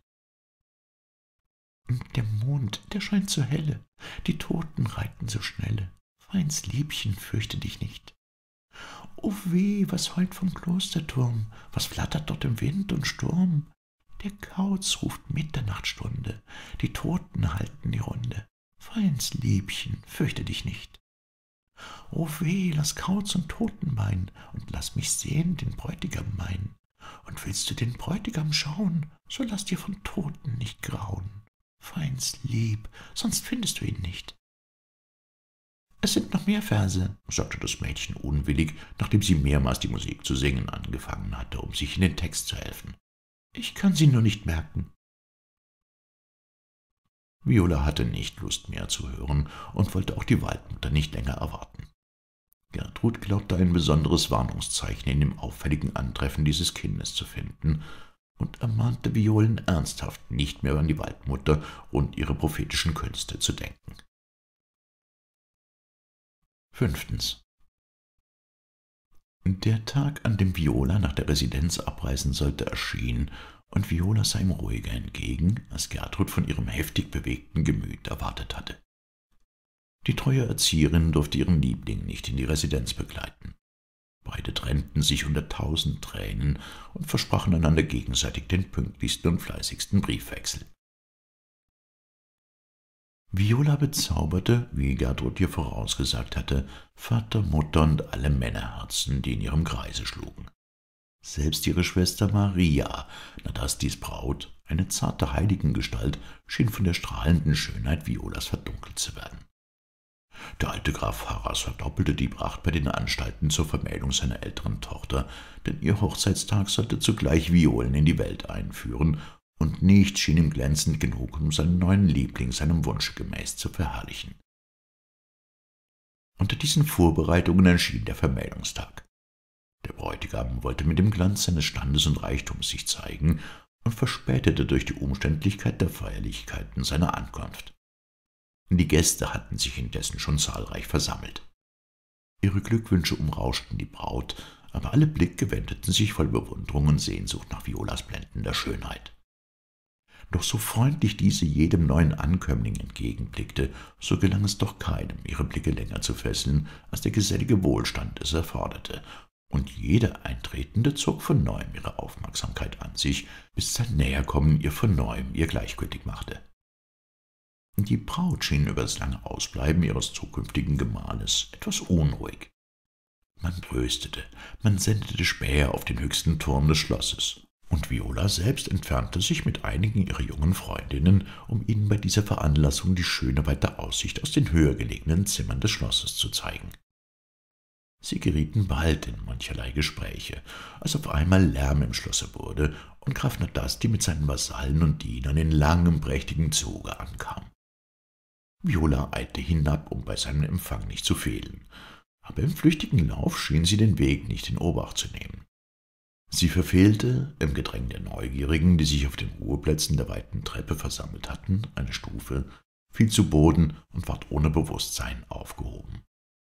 Der Mond, der scheint so helle, die Toten reiten so schnelle. Feins Liebchen, fürchte dich nicht. O weh, was heult vom Klosterturm, was flattert dort im Wind und Sturm? Der Kauz ruft Mitternachtsstunde, die Toten halten die Runde. Feins Liebchen, fürchte dich nicht. O weh, lass Kauz und Totenbein und lass mich sehen, den Bräutigam mein. Und willst du den Bräutigam schauen, so lass dir von Toten nicht grauen. Feins Lieb, sonst findest du ihn nicht.« »Es sind noch mehr Verse«, sagte das Mädchen unwillig, nachdem sie mehrmals die Musik zu singen angefangen hatte, um sich in den Text zu helfen. »Ich kann sie nur nicht merken.« Viola hatte nicht Lust mehr zu hören und wollte auch die Waldmutter nicht länger erwarten. Gertrud glaubte, ein besonderes Warnungszeichen in dem auffälligen Antreffen dieses Kindes zu finden und ermahnte Violen ernsthaft, nicht mehr an die Waldmutter und ihre prophetischen Künste zu denken. 5. Der Tag, an dem Viola nach der Residenz abreisen sollte, erschien, und Viola sah ihm ruhiger entgegen, als Gertrud von ihrem heftig bewegten Gemüt erwartet hatte. Die treue Erzieherin durfte ihren Liebling nicht in die Residenz begleiten. Beide trennten sich unter 1000 Tränen und versprachen einander gegenseitig den pünktlichsten und fleißigsten Briefwechsel. Viola bezauberte, wie Gertrud ihr vorausgesagt hatte, Vater, Mutter und alle Männerherzen, die in ihrem Kreise schlugen. Selbst ihre Schwester Maria, Nadastis Braut, eine zarte Heiligengestalt, schien von der strahlenden Schönheit Violas verdunkelt zu werden. Der alte Graf Harras verdoppelte die Pracht bei den Anstalten zur Vermählung seiner älteren Tochter, denn ihr Hochzeitstag sollte zugleich Violen in die Welt einführen, und nichts schien ihm glänzend genug, um seinen neuen Liebling seinem Wunsche gemäß zu verherrlichen. Unter diesen Vorbereitungen erschien der Vermählungstag. Der Bräutigam wollte mit dem Glanz seines Standes und Reichtums sich zeigen und verspätete durch die Umständlichkeit der Feierlichkeiten seine Ankunft. Die Gäste hatten sich indessen schon zahlreich versammelt. Ihre Glückwünsche umrauschten die Braut, aber alle Blicke wendeten sich voll Bewunderung und Sehnsucht nach Violas blendender Schönheit. Doch so freundlich diese jedem neuen Ankömmling entgegenblickte, so gelang es doch keinem, ihre Blicke länger zu fesseln, als der gesellige Wohlstand es erforderte, und jeder Eintretende zog von neuem ihre Aufmerksamkeit an sich, bis sein Näherkommen ihr von neuem ihr gleichgültig machte. Die Braut schien über das lange Ausbleiben ihres zukünftigen Gemahles etwas unruhig. Man tröstete, man sendete Späher auf den höchsten Turm des Schlosses, und Viola selbst entfernte sich mit einigen ihrer jungen Freundinnen, um ihnen bei dieser Veranlassung die schöne weite Aussicht aus den höher gelegenen Zimmern des Schlosses zu zeigen. Sie gerieten bald in mancherlei Gespräche, als auf einmal Lärm im Schlosse wurde und Graf Nadasti mit seinen Vasallen und Dienern in langem, prächtigen Zuge ankam. Viola eilte hinab, um bei seinem Empfang nicht zu fehlen, aber im flüchtigen Lauf schien sie den Weg nicht in Obacht zu nehmen. Sie verfehlte, im Gedräng der Neugierigen, die sich auf den Ruheplätzen der weiten Treppe versammelt hatten, eine Stufe, fiel zu Boden und ward ohne Bewusstsein aufgehoben.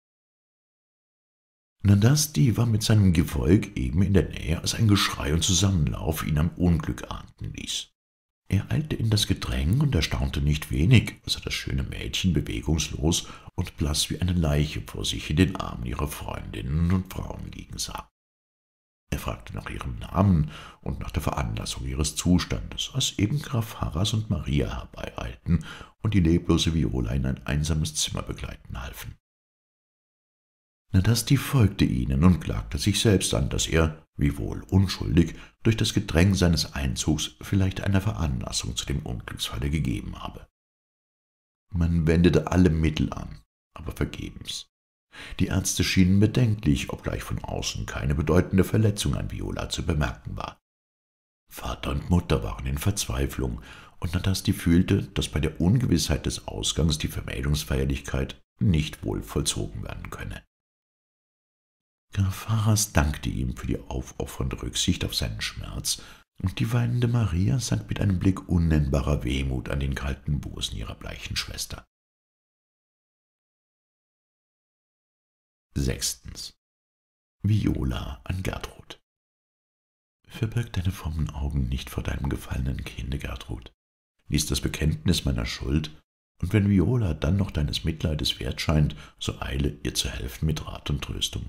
Nadasti war mit seinem Gefolg eben in der Nähe, als ein Geschrei und Zusammenlauf ihn am Unglück ahnden ließ. Er eilte in das Gedräng und erstaunte nicht wenig, als er das schöne Mädchen bewegungslos und blass wie eine Leiche vor sich in den Armen ihrer Freundinnen und Frauen liegen sah. Er fragte nach ihrem Namen und nach der Veranlassung ihres Zustandes, als eben Graf Harras und Maria herbeieilten und die leblose Viola in ein einsames Zimmer begleiten halfen. Nadasti folgte ihnen und klagte sich selbst an, dass er, wiewohl unschuldig, durch das Gedräng seines Einzugs vielleicht eine Veranlassung zu dem Unglücksfalle gegeben habe. Man wendete alle Mittel an, aber vergebens. Die Ärzte schienen bedenklich, obgleich von außen keine bedeutende Verletzung an Viola zu bemerken war. Vater und Mutter waren in Verzweiflung, und Nadasti fühlte, dass bei der Ungewissheit des Ausgangs die Vermählungsfeierlichkeit nicht wohl vollzogen werden könne. Graf Harras dankte ihm für die aufopfernde Rücksicht auf seinen Schmerz, und die weinende Maria sank mit einem Blick unnennbarer Wehmut an den kalten Busen ihrer bleichen Schwester. 6. Viola an Gertrud. Verbirg deine frommen Augen nicht vor deinem gefallenen Kinde, Gertrud. Lies das Bekenntnis meiner Schuld, und wenn Viola dann noch deines Mitleides wert scheint, so eile, ihr zu helfen mit Rat und Tröstung.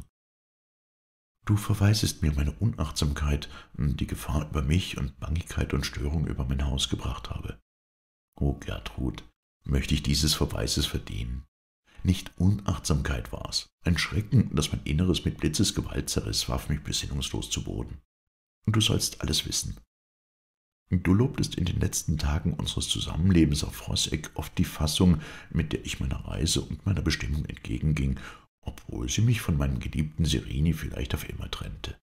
Du verweisest mir meine Unachtsamkeit, die Gefahr über mich und Bangigkeit und Störung über mein Haus gebracht habe. O Gertrud, möchte ich dieses Verweises verdienen? Nicht Unachtsamkeit war's. Ein Schrecken, das mein Inneres mit Blitzesgewalt zerriss, warf mich besinnungslos zu Boden. Und du sollst alles wissen. Du lobtest in den letzten Tagen unseres Zusammenlebens auf Frosseck oft die Fassung, mit der ich meiner Reise und meiner Bestimmung entgegenging, obwohl sie mich von meinem geliebten Serini vielleicht auf immer trennte.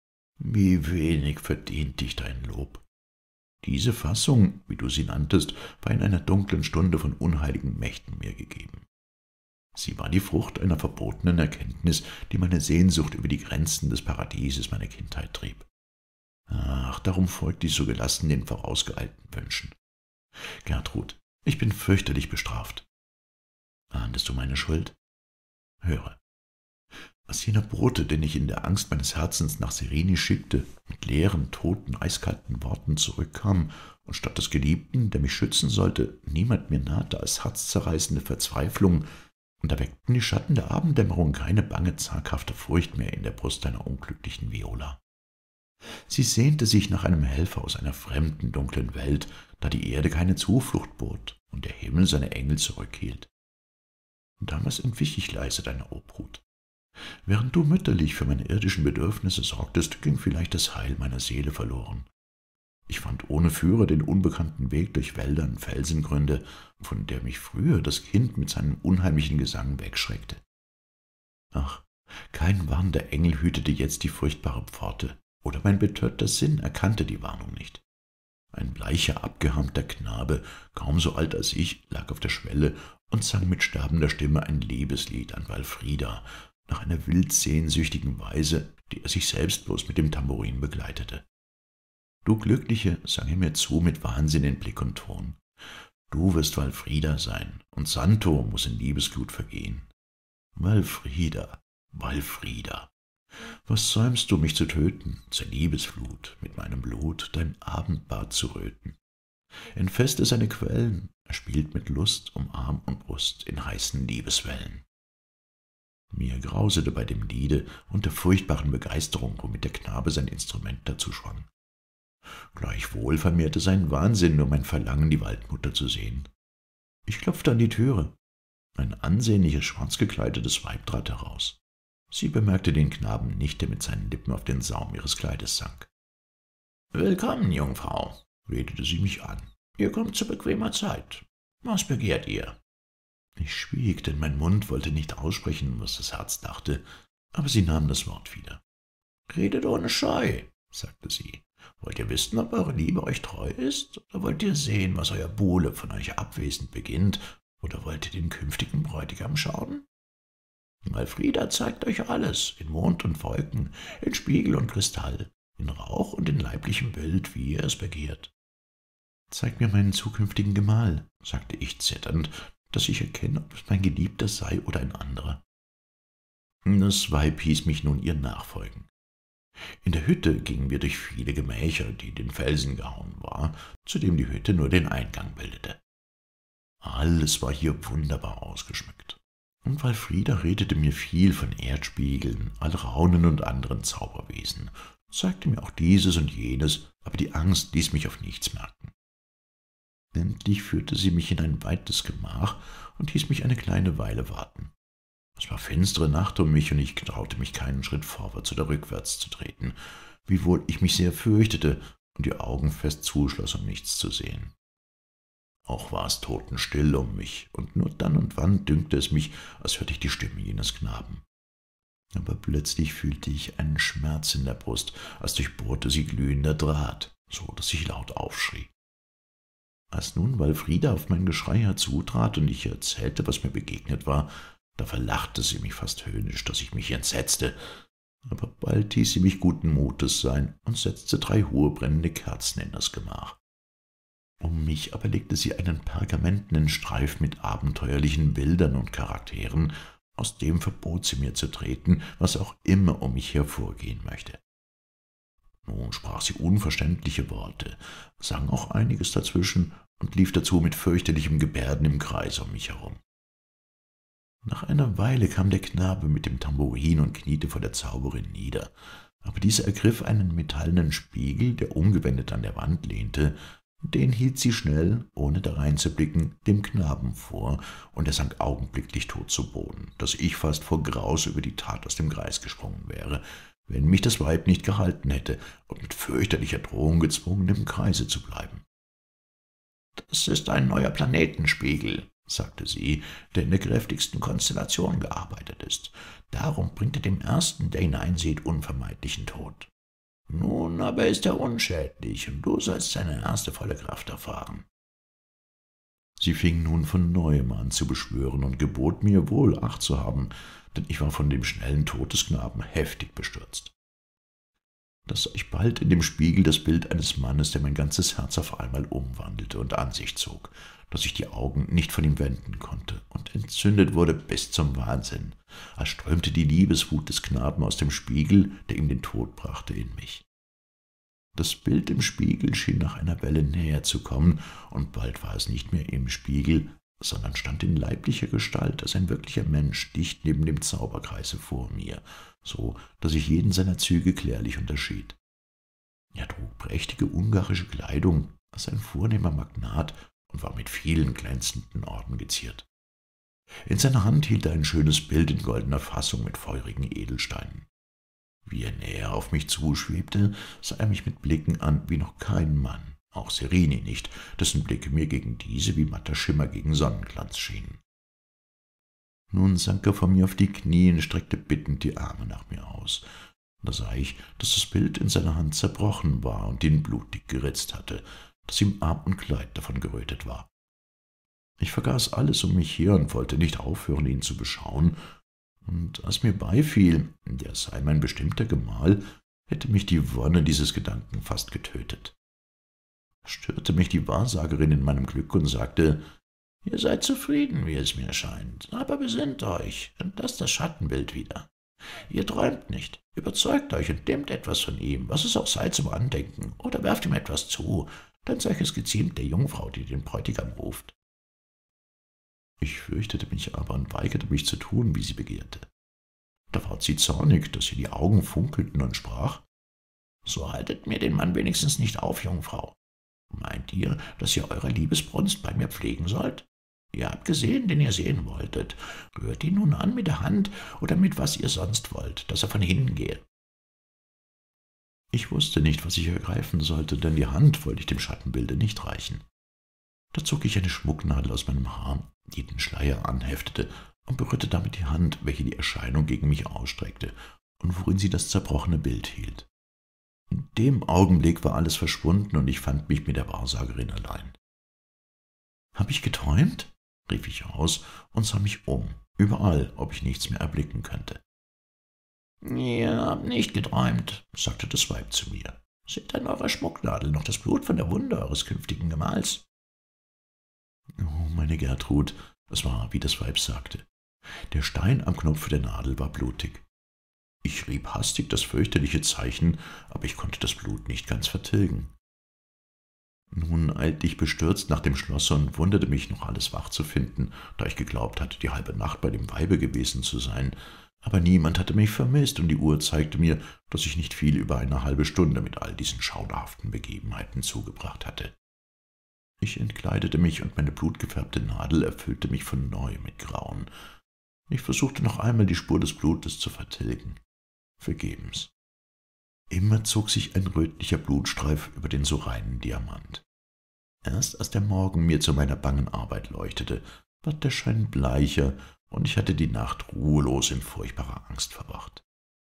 Wie wenig verdient dich dein Lob. Diese Fassung, wie du sie nanntest, war in einer dunklen Stunde von unheiligen Mächten mir gegeben. Sie war die Frucht einer verbotenen Erkenntnis, die meine Sehnsucht über die Grenzen des Paradieses meiner Kindheit trieb. Ach, darum folgt ich so gelassen den vorausgeeilten Wünschen. Gertrud, ich bin fürchterlich bestraft. Ahndest du meine Schuld? Höre. Als jener Bote, den ich in der Angst meines Herzens nach Serini schickte, mit leeren, toten, eiskalten Worten zurückkam und statt des Geliebten, der mich schützen sollte, niemand mir nahte als herzzerreißende Verzweiflung, und erweckten die Schatten der Abenddämmerung keine bange, zaghafte Furcht mehr in der Brust einer unglücklichen Viola. Sie sehnte sich nach einem Helfer aus einer fremden, dunklen Welt, da die Erde keine Zuflucht bot und der Himmel seine Engel zurückhielt. Damals entwich ich leise deiner Obhut. Während du mütterlich für meine irdischen Bedürfnisse sorgtest, ging vielleicht das Heil meiner Seele verloren. Ich fand ohne Führer den unbekannten Weg durch Wälder und Felsengründe, von der mich früher das Kind mit seinem unheimlichen Gesang wegschreckte. Ach, kein warnender Engel hütete jetzt die furchtbare Pforte, oder mein betörter Sinn erkannte die Warnung nicht. Ein bleicher, abgeharmter Knabe, kaum so alt als ich, lag auf der Schwelle und sang mit sterbender Stimme ein Liebeslied an Walfrida, nach einer wild sehnsüchtigen Weise, die er sich selbst bloß mit dem Tambourin begleitete. Du Glückliche, sang er mir zu mit Wahnsinn in Blick und Ton, du wirst Walfrida sein, und Santo muß in Liebesglut vergehen. Walfrida, Walfrida, was säumst du, mich zu töten, zur Liebesflut, mit meinem Blut dein Abendbad zu röten? Entfeste seine Quellen, er spielt mit Lust um Arm und Brust in heißen Liebeswellen. Mir grausete bei dem Liede und der furchtbaren Begeisterung, womit der Knabe sein Instrument dazu schwang. Gleichwohl vermehrte sein Wahnsinn nur mein Verlangen, die Waldmutter zu sehen. Ich klopfte an die Türe. Ein ansehnliches, schwarz gekleidetes Weib trat heraus. Sie bemerkte den Knaben nicht, der mit seinen Lippen auf den Saum ihres Kleides sank. »Willkommen, Jungfrau«, redete sie mich an. »Ihr kommt zu bequemer Zeit. Was begehrt ihr?« Ich schwieg, denn mein Mund wollte nicht aussprechen, was das Herz dachte, aber sie nahm das Wort wieder. »Redet ohne Scheu«, sagte sie. »Wollt ihr wissen, ob eure Liebe euch treu ist, oder wollt ihr sehen, was euer Buhle von euch abwesend beginnt, oder wollt ihr den künftigen Bräutigam schauen? Malfrida zeigt euch alles, in Mond und Wolken, in Spiegel und Kristall, in Rauch und in leiblichem Bild, wie ihr es begehrt.« »Zeig mir meinen zukünftigen Gemahl«, sagte ich zitternd, dass ich erkenne, ob es mein Geliebter sei oder ein anderer. Das Weib hieß mich nun ihr nachfolgen. In der Hütte gingen wir durch viele Gemächer, die in den Felsen gehauen war, zu dem die Hütte nur den Eingang bildete. Alles war hier wunderbar ausgeschmückt. Und Walfrida redete mir viel von Erdspiegeln, Alraunen und anderen Zauberwesen, sagte mir auch dieses und jenes, aber die Angst ließ mich auf nichts merken. Endlich führte sie mich in ein weites Gemach und hieß mich eine kleine Weile warten. Es war finstere Nacht um mich, und ich traute mich keinen Schritt vorwärts oder rückwärts zu treten, wiewohl ich mich sehr fürchtete und die Augen fest zuschloss, um nichts zu sehen. Auch war es totenstill um mich, und nur dann und wann dünkte es mich, als hörte ich die Stimme jenes Knaben. Aber plötzlich fühlte ich einen Schmerz in der Brust, als durchbohrte sie glühender Draht, so dass ich laut aufschrie. Als nun Walfrida auf mein Geschrei herzutrat und ich ihr erzählte, was mir begegnet war, da verlachte sie mich fast höhnisch, dass ich mich entsetzte. Aber bald hieß sie mich guten Mutes sein und setzte 3 hohe brennende Kerzen in das Gemach. Um mich aber legte sie einen pergamentenen Streif mit abenteuerlichen Bildern und Charakteren, aus dem verbot sie mir zu treten, was auch immer um mich hervorgehen möchte. Nun sprach sie unverständliche Worte, sang auch einiges dazwischen und lief dazu mit fürchterlichem Gebärden im Kreis um mich herum. Nach einer Weile kam der Knabe mit dem Tambourin und kniete vor der Zauberin nieder, aber diese ergriff einen metallenen Spiegel, der umgewendet an der Wand lehnte, den hielt sie schnell, ohne dareinzublicken, dem Knaben vor, und er sank augenblicklich tot zu Boden, dass ich fast vor Graus über die Tat aus dem Kreis gesprungen wäre, wenn mich das Weib nicht gehalten hätte und mit fürchterlicher Drohung gezwungen, im Kreise zu bleiben. »Das ist ein neuer Planetenspiegel«, sagte sie, »der in der kräftigsten Konstellation gearbeitet ist. Darum bringt er dem Ersten, der hineinsieht, unvermeidlichen Tod. Nun aber ist er unschädlich, und du sollst seine erste volle Kraft erfahren.« Sie fing nun von neuem an zu beschwören und gebot mir, wohl Acht zu haben, denn ich war von dem schnellen Tod des Knaben heftig bestürzt. Da sah ich bald in dem Spiegel das Bild eines Mannes, der mein ganzes Herz auf einmal umwandelte und an sich zog, dass ich die Augen nicht von ihm wenden konnte und entzündet wurde bis zum Wahnsinn, als strömte die Liebeswut des Knaben aus dem Spiegel, der ihm den Tod brachte, in mich. Das Bild im Spiegel schien nach einer Welle näher zu kommen, und bald war es nicht mehr im Spiegel, sondern stand in leiblicher Gestalt als ein wirklicher Mensch dicht neben dem Zauberkreise vor mir, so dass ich jeden seiner Züge klärlich unterschied. Er trug prächtige ungarische Kleidung als ein vornehmer Magnat und war mit vielen glänzenden Orden geziert. In seiner Hand hielt er ein schönes Bild in goldener Fassung mit feurigen Edelsteinen. Wie er näher auf mich zuschwebte, sah er mich mit Blicken an wie noch kein Mann, auch Serini nicht, dessen Blicke mir gegen diese wie matter Schimmer gegen Sonnenglanz schienen. Nun sank er vor mir auf die Knie und streckte bittend die Arme nach mir aus. Da sah ich, dass das Bild in seiner Hand zerbrochen war und ihn blutig geritzt hatte, dass ihm Arm und Kleid davon gerötet war. Ich vergaß alles um mich her und wollte nicht aufhören, ihn zu beschauen, und als mir beifiel, der sei mein bestimmter Gemahl, hätte mich die Wonne dieses Gedanken fast getötet. Störte mich die Wahrsagerin in meinem Glück und sagte: »Ihr seid zufrieden, wie es mir scheint, aber besinnt euch und lasst das Schattenbild wieder. Ihr träumt nicht, überzeugt euch und nehmt etwas von ihm, was es auch sei, zum Andenken, oder werft ihm etwas zu, denn solches geziemt der Jungfrau, die den Bräutigam ruft.« Ich fürchtete mich aber und weigerte mich zu tun, wie sie begehrte. Da ward sie zornig, dass ihr die Augen funkelten, und sprach: »So haltet mir den Mann wenigstens nicht auf, Jungfrau. Meint ihr, dass ihr eure Liebesbrunst bei mir pflegen sollt? Ihr habt gesehen, den ihr sehen wolltet. Rührt ihn nun an mit der Hand oder mit was ihr sonst wollt, dass er von hinnen gehe.« Ich wusste nicht, was ich ergreifen sollte, denn die Hand wollte ich dem Schattenbilde nicht reichen. Da zog ich eine Schmucknadel aus meinem Haar, die den Schleier anheftete, und berührte damit die Hand, welche die Erscheinung gegen mich ausstreckte und worin sie das zerbrochene Bild hielt. In dem Augenblick war alles verschwunden und ich fand mich mit der Wahrsagerin allein. »Hab ich geträumt?« rief ich aus und sah mich um, überall, ob ich nichts mehr erblicken könnte. »Ihr habt nicht geträumt«, sagte das Weib zu mir. »Seht an eurer Schmucknadel noch das Blut von der Wunde eures künftigen Gemahls?« »Oh, meine Gertrud«, es war, wie das Weib sagte. Der Stein am Knopfe der Nadel war blutig. Ich schrieb hastig das fürchterliche Zeichen, aber ich konnte das Blut nicht ganz vertilgen. Nun eilte ich bestürzt nach dem Schlosse und wunderte mich, noch alles wach zu finden, da ich geglaubt hatte, die halbe Nacht bei dem Weibe gewesen zu sein. Aber niemand hatte mich vermisst, und die Uhr zeigte mir, dass ich nicht viel über eine halbe Stunde mit all diesen schauderhaften Begebenheiten zugebracht hatte. Ich entkleidete mich, und meine blutgefärbte Nadel erfüllte mich von neuem mit Grauen. Ich versuchte noch einmal, die Spur des Blutes zu vertilgen. Vergebens. Immer zog sich ein rötlicher Blutstreif über den so reinen Diamant. Erst als der Morgen mir zu meiner bangen Arbeit leuchtete, ward der Schein bleicher, und ich hatte die Nacht ruhelos in furchtbarer Angst verwacht.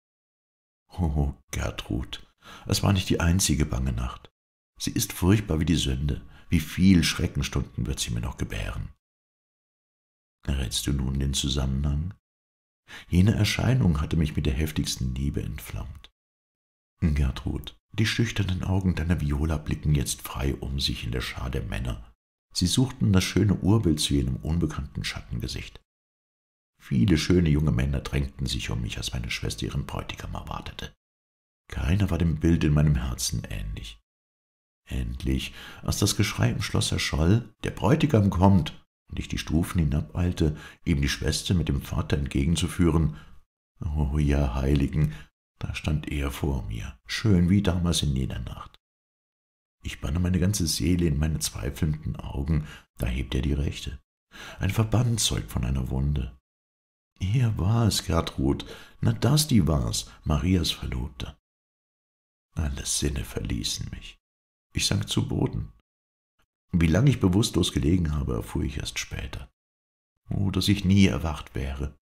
Oh, Gertrud, es war nicht die einzige bange Nacht. Sie ist furchtbar wie die Sünde. Wie viel Schreckenstunden wird sie mir noch gebären? Errätst du nun den Zusammenhang? Jene Erscheinung hatte mich mit der heftigsten Liebe entflammt. Gertrud, die schüchternen Augen deiner Viola blicken jetzt frei um sich in der Schar der Männer. Sie suchten das schöne Urbild zu jenem unbekannten Schattengesicht. Viele schöne junge Männer drängten sich um mich, als meine Schwester ihren Bräutigam erwartete. Keiner war dem Bild in meinem Herzen ähnlich. Endlich, als das Geschrei im Schloss erscholl, der Bräutigam kommt, und ich die Stufen hinabeilte, ihm die Schwester mit dem Vater entgegenzuführen, oh, ihr Heiligen, da stand er vor mir, schön wie damals in jener Nacht. Ich bannte meine ganze Seele in meine zweifelnden Augen, da hebt er die rechte. Ein Verband zeugt von einer Wunde. Er war es, Gertrud, na das die war's, Marias Verlobter. Alle Sinne verließen mich. Ich sank zu Boden. Wie lange ich bewusstlos gelegen habe, erfuhr ich erst später. Oh, dass ich nie erwacht wäre.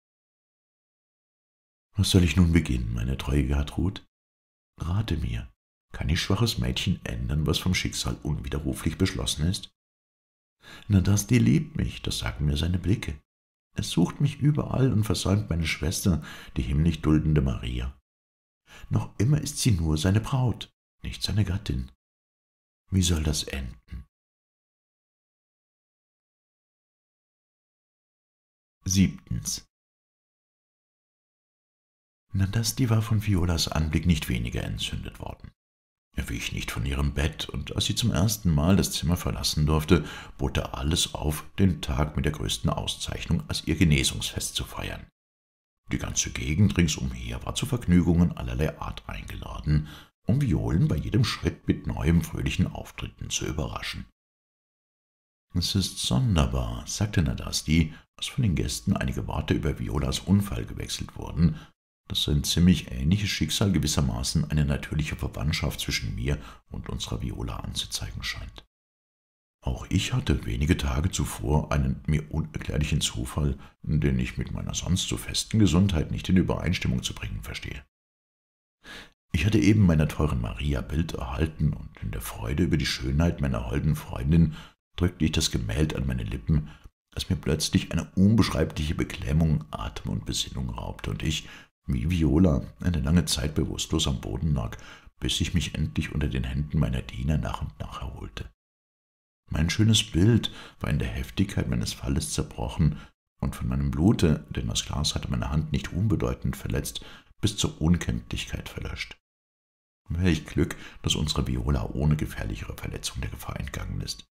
Was soll ich nun beginnen, meine treue Gertrud? Rate mir, kann ich schwaches Mädchen ändern, was vom Schicksal unwiderruflich beschlossen ist? Na, das die liebt mich, das sagen mir seine Blicke. Es sucht mich überall und versäumt meine Schwester, die himmlisch duldende Maria. Noch immer ist sie nur seine Braut, nicht seine Gattin. Wie soll das enden? 7. Nadasti war von Violas Anblick nicht weniger entzündet worden. Er wich nicht von ihrem Bett, und als sie zum ersten Mal das Zimmer verlassen durfte, bot er alles auf, den Tag mit der größten Auszeichnung als ihr Genesungsfest zu feiern. Die ganze Gegend ringsumher war zu Vergnügungen allerlei Art eingeladen, um Violen bei jedem Schritt mit neuem fröhlichen Auftritten zu überraschen. »Es ist sonderbar«, sagte Nadasti, als von den Gästen einige Worte über Violas Unfall gewechselt wurden, dass ein ziemlich ähnliches Schicksal gewissermaßen eine natürliche Verwandtschaft zwischen mir und unserer Viola anzuzeigen scheint. Auch ich hatte wenige Tage zuvor einen mir unerklärlichen Zufall, den ich mit meiner sonst so festen Gesundheit nicht in Übereinstimmung zu bringen verstehe. Ich hatte eben meiner teuren Maria Bild erhalten, und in der Freude über die Schönheit meiner holden Freundin drückte ich das Gemälde an meine Lippen, als mir plötzlich eine unbeschreibliche Beklemmung Atem und Besinnung raubte und ich, wie Viola, eine lange Zeit bewusstlos am Boden lag, bis ich mich endlich unter den Händen meiner Diener nach und nach erholte. Mein schönes Bild war in der Heftigkeit meines Falles zerbrochen und von meinem Blute, denn das Glas hatte meine Hand nicht unbedeutend verletzt, bis zur Unkenntlichkeit verlöscht. Welch Glück, dass unsere Viola ohne gefährlichere Verletzung der Gefahr entgangen ist.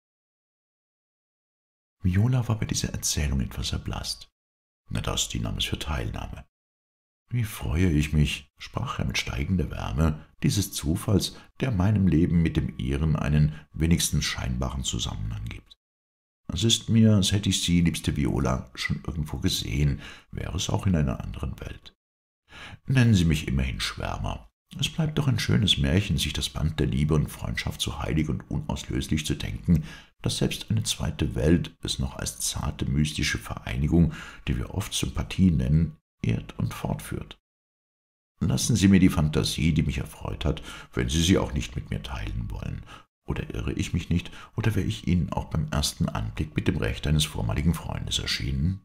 Viola war bei dieser Erzählung etwas erblaßt. Nadasti nahm es für Teilnahme. »Wie freue ich mich«, sprach er mit steigender Wärme, »dieses Zufalls, der meinem Leben mit dem Ihren einen wenigstens scheinbaren Zusammenhang gibt. Es ist mir, als hätte ich Sie, liebste Viola, schon irgendwo gesehen, wäre es auch in einer anderen Welt. Nennen Sie mich immerhin Schwärmer. Es bleibt doch ein schönes Märchen, sich das Band der Liebe und Freundschaft so heilig und unauslöslich zu denken, dass selbst eine zweite Welt es noch als zarte, mystische Vereinigung, die wir oft Sympathie nennen, ehrt und fortführt. Lassen Sie mir die Fantasie, die mich erfreut hat, wenn Sie sie auch nicht mit mir teilen wollen. Oder irre ich mich nicht, oder wäre ich Ihnen auch beim ersten Anblick mit dem Recht eines vormaligen Freundes erschienen?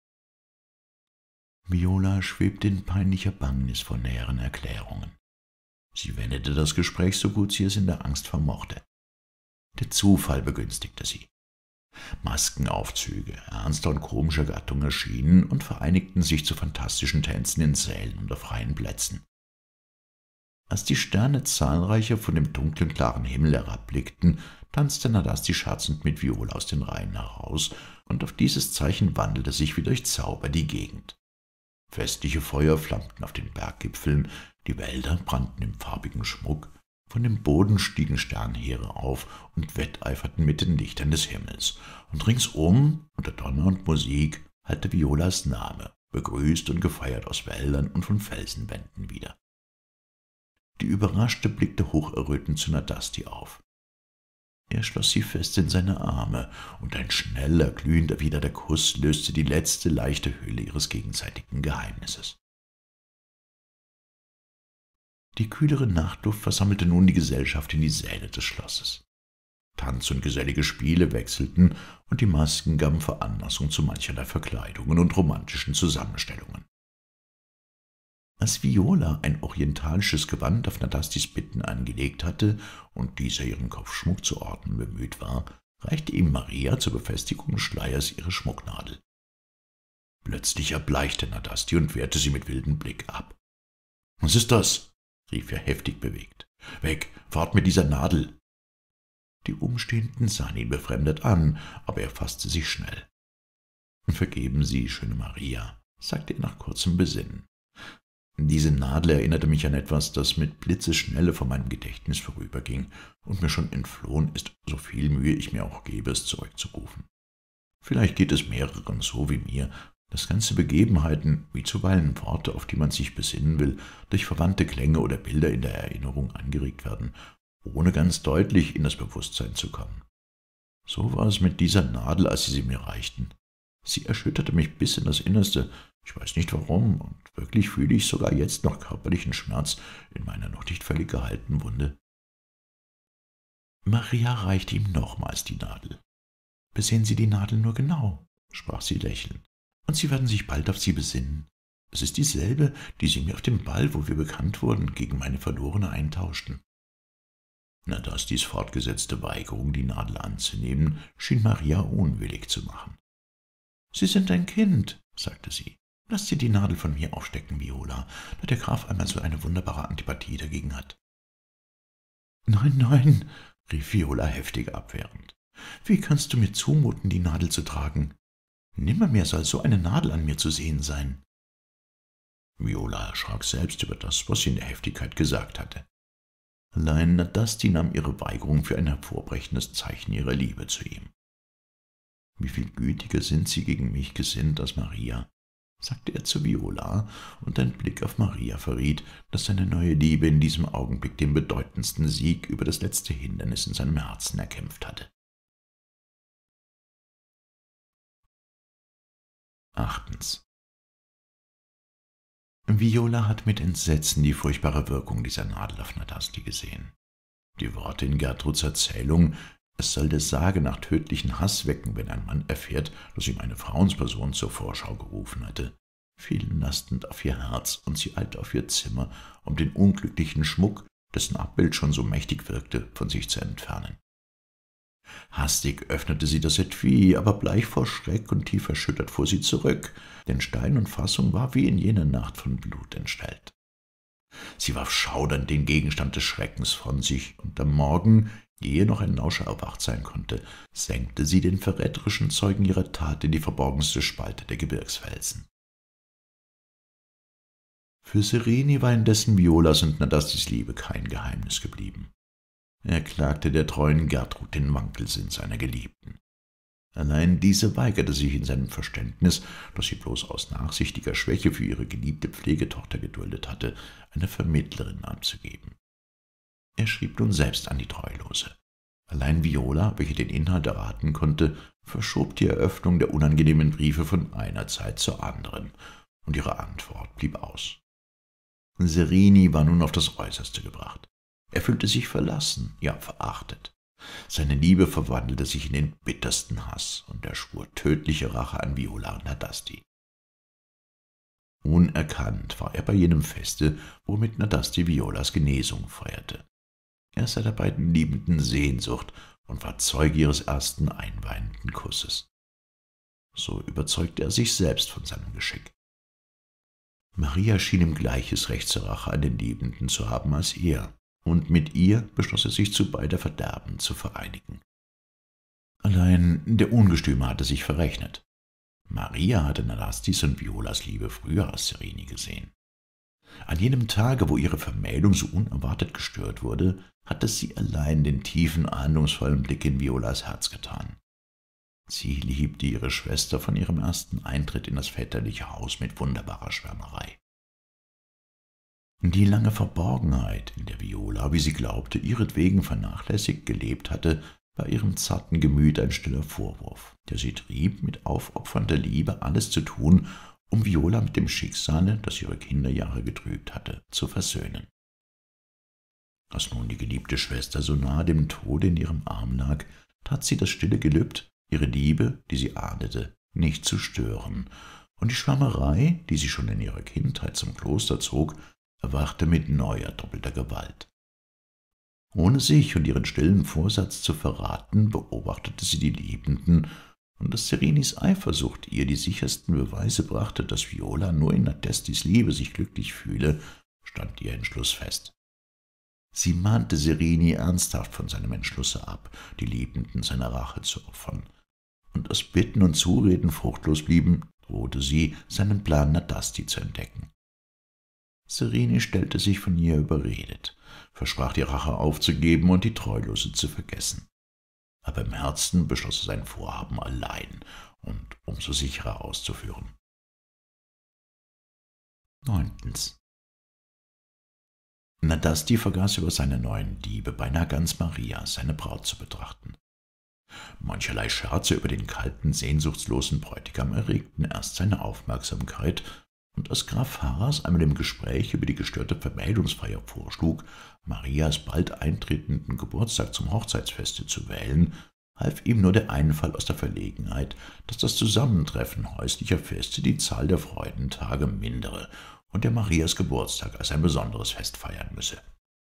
Viola schwebte in peinlicher Bangnis vor näheren Erklärungen. Sie wendete das Gespräch so gut sie es in der Angst vermochte. Der Zufall begünstigte sie. Maskenaufzüge ernster und komischer Gattung erschienen und vereinigten sich zu fantastischen Tänzen in Sälen und auf freien Plätzen. Als die Sterne zahlreicher von dem dunklen, klaren Himmel herabblickten, tanzte Nadasti scherzend mit Viola aus den Reihen heraus, und auf dieses Zeichen wandelte sich wie durch Zauber die Gegend. Festliche Feuer flammten auf den Berggipfeln, die Wälder brannten im farbigen Schmuck, von dem Boden stiegen Sternheere auf und wetteiferten mit den Lichtern des Himmels, und ringsum, unter Donner und Musik, hallte Violas Name, begrüßt und gefeiert aus Wäldern und von Felsenwänden wieder. Die Überraschte blickte hocherrötend zu Nadasti auf. Er schloss sie fest in seine Arme, und ein schneller, glühend erwiderter Kuss löste die letzte leichte Hülle ihres gegenseitigen Geheimnisses. Die kühlere Nachtluft versammelte nun die Gesellschaft in die Säle des Schlosses. Tanz und gesellige Spiele wechselten, und die Masken gaben Veranlassung zu mancherlei Verkleidungen und romantischen Zusammenstellungen. Als Viola ein orientalisches Gewand auf Nadastis Bitten angelegt hatte und dieser ihren Kopfschmuck zu ordnen bemüht war, reichte ihm Maria zur Befestigung des Schleiers ihre Schmucknadel. Plötzlich erbleichte Nadasti und wehrte sie mit wildem Blick ab. »Was ist das?« rief er heftig bewegt. »Weg, fort mit dieser Nadel!« Die Umstehenden sahen ihn befremdet an, aber er fasste sich schnell. »Vergeben Sie, schöne Maria«, sagte er nach kurzem Besinnen. »Diese Nadel erinnerte mich an etwas, das mit Blitzesschnelle vor meinem Gedächtnis vorüberging und mir schon entflohen ist, so viel Mühe ich mir auch gebe, es zurückzurufen. Vielleicht geht es mehreren so wie mir, dass ganze Begebenheiten, wie zuweilen Worte, auf die man sich besinnen will, durch verwandte Klänge oder Bilder in der Erinnerung angeregt werden, ohne ganz deutlich in das Bewusstsein zu kommen. So war es mit dieser Nadel, als sie mir reichten. Sie erschütterte mich bis in das Innerste. Ich weiß nicht warum, und wirklich fühle ich sogar jetzt noch körperlichen Schmerz in meiner noch nicht völlig geheilten Wunde.« Maria reichte ihm nochmals die Nadel. »Besehen Sie die Nadel nur genau«, sprach sie lächelnd, »und Sie werden sich bald auf sie besinnen. Es ist dieselbe, die Sie mir auf dem Ball, wo wir bekannt wurden, gegen meine verlorene eintauschten.« Nadastis fortgesetzte Weigerung, die Nadel anzunehmen, schien Maria unwillig zu machen. »Sie sind ein Kind«, sagte sie. »Lass Sie die Nadel von mir aufstecken, Viola, da der Graf einmal so eine wunderbare Antipathie dagegen hat.« »Nein, nein«, rief Viola heftig abwehrend. »Wie kannst du mir zumuten, die Nadel zu tragen? Nimmermehr soll so eine Nadel an mir zu sehen sein.« Viola erschrak selbst über das, was sie in der Heftigkeit gesagt hatte. Allein Nadasti nahm ihre Weigerung für ein hervorbrechendes Zeichen ihrer Liebe zu ihm. »Wie viel gütiger sind Sie gegen mich gesinnt als Maria«, sagte er zu Viola, und ein Blick auf Maria verriet, dass seine neue Liebe in diesem Augenblick den bedeutendsten Sieg über das letzte Hindernis in seinem Herzen erkämpft hatte. 8. Viola hatte mit Entsetzen die furchtbare Wirkung dieser Nadel auf Nadasti gesehen. Die Worte in Gertruds Erzählung, es soll der Sage nach tödlichen Hass wecken, wenn ein Mann erfährt, dass ihm eine Frauensperson zur Vorschau gerufen hatte, fielen lastend auf ihr Herz, und sie eilte auf ihr Zimmer, um den unglücklichen Schmuck, dessen Abbild schon so mächtig wirkte, von sich zu entfernen. Hastig öffnete sie das Etui, aber bleich vor Schreck und tief erschüttert fuhr sie zurück, denn Stein und Fassung war wie in jener Nacht von Blut entstellt. Sie warf schaudernd den Gegenstand des Schreckens von sich, und am Morgen, ehe noch ein Lauscher erwacht sein konnte, senkte sie den verräterischen Zeugen ihrer Tat in die verborgenste Spalte der Gebirgsfelsen. Für Sereni war indessen Violas und Nadastis Liebe kein Geheimnis geblieben. Er klagte der treuen Gertrud den Wankelsinn seiner Geliebten. Allein diese weigerte sich in seinem Verständnis, das sie bloß aus nachsichtiger Schwäche für ihre geliebte Pflegetochter geduldet hatte, eine Vermittlerin abzugeben. Er schrieb nun selbst an die Treulose. Allein Viola, welche den Inhalt erraten konnte, verschob die Eröffnung der unangenehmen Briefe von einer Zeit zur anderen, und ihre Antwort blieb aus. Serini war nun auf das Äußerste gebracht. Er fühlte sich verlassen, ja verachtet. Seine Liebe verwandelte sich in den bittersten Hass, und er schwur tödliche Rache an Viola und Nadasti. Unerkannt war er bei jenem Feste, womit Nadasti Violas Genesung feierte. Er sah der beiden Liebenden Sehnsucht und war Zeuge ihres ersten einweihenden Kusses. So überzeugte er sich selbst von seinem Geschick. Maria schien ihm gleiches Recht zur Rache an den Liebenden zu haben als er, und mit ihr beschloss er sich zu beider Verderben zu vereinigen. Allein der Ungestüme hatte sich verrechnet. Maria hatte Nadastis und Violas Liebe früher als Serini gesehen. An jenem Tage, wo ihre Vermählung so unerwartet gestört wurde, hatte sie allein den tiefen, ahnungsvollen Blick in Violas Herz getan. Sie liebte ihre Schwester von ihrem ersten Eintritt in das väterliche Haus mit wunderbarer Schwärmerei. Die lange Verborgenheit, in der Viola, wie sie glaubte, ihretwegen vernachlässigt gelebt hatte, war ihrem zarten Gemüt ein stiller Vorwurf, der sie trieb, mit aufopfernder Liebe alles zu tun, um Viola mit dem Schicksale, das ihre Kinderjahre getrübt hatte, zu versöhnen. Als nun die geliebte Schwester so nahe dem Tode in ihrem Arm lag, tat sie das stille Gelübd, ihre Liebe, die sie ahndete, nicht zu stören, und die Schwärmerei, die sie schon in ihrer Kindheit zum Kloster zog, erwachte mit neuer, doppelter Gewalt. Ohne sich und ihren stillen Vorsatz zu verraten, beobachtete sie die Liebenden, und dass Serinis Eifersucht ihr die sichersten Beweise brachte, dass Viola nur in Nadestis Liebe sich glücklich fühle, stand ihr Entschluss fest. Sie mahnte Serini ernsthaft von seinem Entschlusse ab, die Liebenden seiner Rache zu opfern, und als Bitten und Zureden fruchtlos blieben, drohte sie, seinen Plan Nadasti zu entdecken. Serini stellte sich von ihr überredet, versprach die Rache aufzugeben und die Treulose zu vergessen. Aber im Herzen beschloss er sein Vorhaben allein und umso sicherer auszuführen. 9. Nadasti vergaß über seine neuen Liebe beinahe ganz Maria, seine Braut zu betrachten. Mancherlei Scherze über den kalten, sehnsuchtslosen Bräutigam erregten erst seine Aufmerksamkeit, und als Graf Harras einmal im Gespräch über die gestörte Vermählungsfeier vorschlug, Marias bald eintretenden Geburtstag zum Hochzeitsfeste zu wählen, half ihm nur der Einfall aus der Verlegenheit, dass das Zusammentreffen häuslicher Feste die Zahl der Freudentage mindere und er Marias Geburtstag als ein besonderes Fest feiern müsse.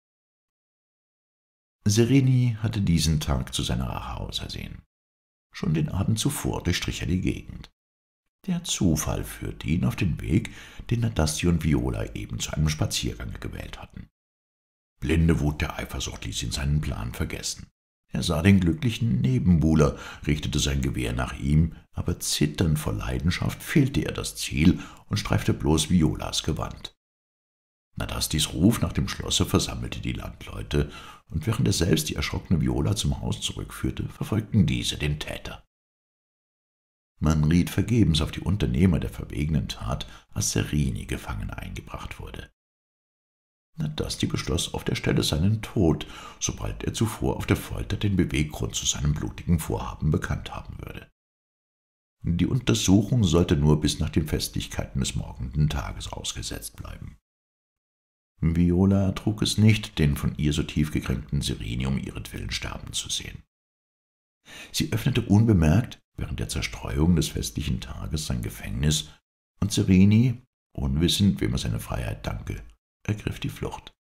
Serini hatte diesen Tag zu seiner Rache ausersehen. Schon den Abend zuvor durchstrich er die Gegend. Der Zufall führte ihn auf den Weg, den Nadasti und Viola eben zu einem Spaziergang gewählt hatten. Blinde Wut der Eifersucht ließ ihn seinen Plan vergessen. Er sah den glücklichen Nebenbuhler, richtete sein Gewehr nach ihm, aber zitternd vor Leidenschaft fehlte er das Ziel und streifte bloß Violas Gewand. Nadastis Ruf nach dem Schlosse versammelte die Landleute, und während er selbst die erschrockene Viola zum Haus zurückführte, verfolgten diese den Täter. Man riet vergebens auf die Unternehmer der verwegenen Tat, als Serini gefangen eingebracht wurde. Nadasti beschloss auf der Stelle seinen Tod, sobald er zuvor auf der Folter den Beweggrund zu seinem blutigen Vorhaben bekannt haben würde. Die Untersuchung sollte nur bis nach den Festlichkeiten des morgenden Tages ausgesetzt bleiben. Viola ertrug es nicht, den von ihr so tief gekränkten Serini um ihretwillen sterben zu sehen. Sie öffnete unbemerkt während der Zerstreuung des festlichen Tages sein Gefängnis, und Serini, unwissend, wem er seine Freiheit danke, ergriff die Flucht.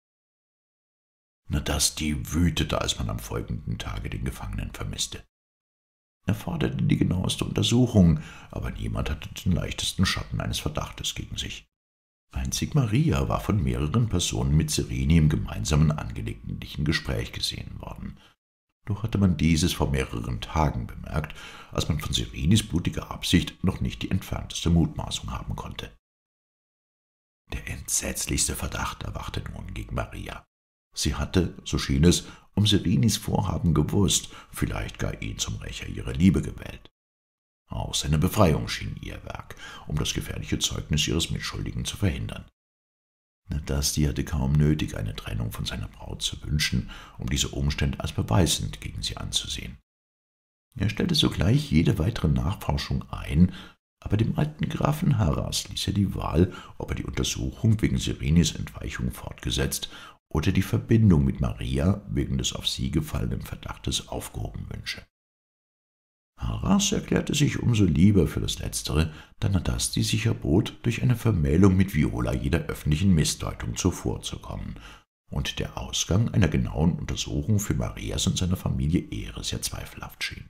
Nadasti wütete, als man am folgenden Tage den Gefangenen vermisste. Er forderte die genaueste Untersuchung, aber niemand hatte den leichtesten Schatten eines Verdachtes gegen sich. Einzig Maria war von mehreren Personen mit Serini im gemeinsamen angelegentlichen Gespräch gesehen worden. Doch hatte man dieses vor mehreren Tagen bemerkt, als man von Serinis blutiger Absicht noch nicht die entfernteste Mutmaßung haben konnte. Der entsetzlichste Verdacht erwachte nun gegen Maria. Sie hatte, so schien es, um Serenis Vorhaben gewusst, vielleicht gar ihn zum Rächer ihrer Liebe gewählt. Auch seine Befreiung schien ihr Werk, um das gefährliche Zeugnis ihres Mitschuldigen zu verhindern. Nadasti hatte kaum nötig, eine Trennung von seiner Braut zu wünschen, um diese Umstände als beweisend gegen sie anzusehen. Er stellte sogleich jede weitere Nachforschung ein, aber dem alten Grafen Harras ließ er die Wahl, ob er die Untersuchung wegen Serenis Entweichung fortgesetzt oder die Verbindung mit Maria wegen des auf sie gefallenen Verdachtes aufgehoben wünsche. Harras erklärte sich umso lieber für das Letztere, da Nadasti sich erbot, durch eine Vermählung mit Viola jeder öffentlichen Missdeutung zuvorzukommen und der Ausgang einer genauen Untersuchung für Marias und seiner Familie Ehre sehr zweifelhaft schien.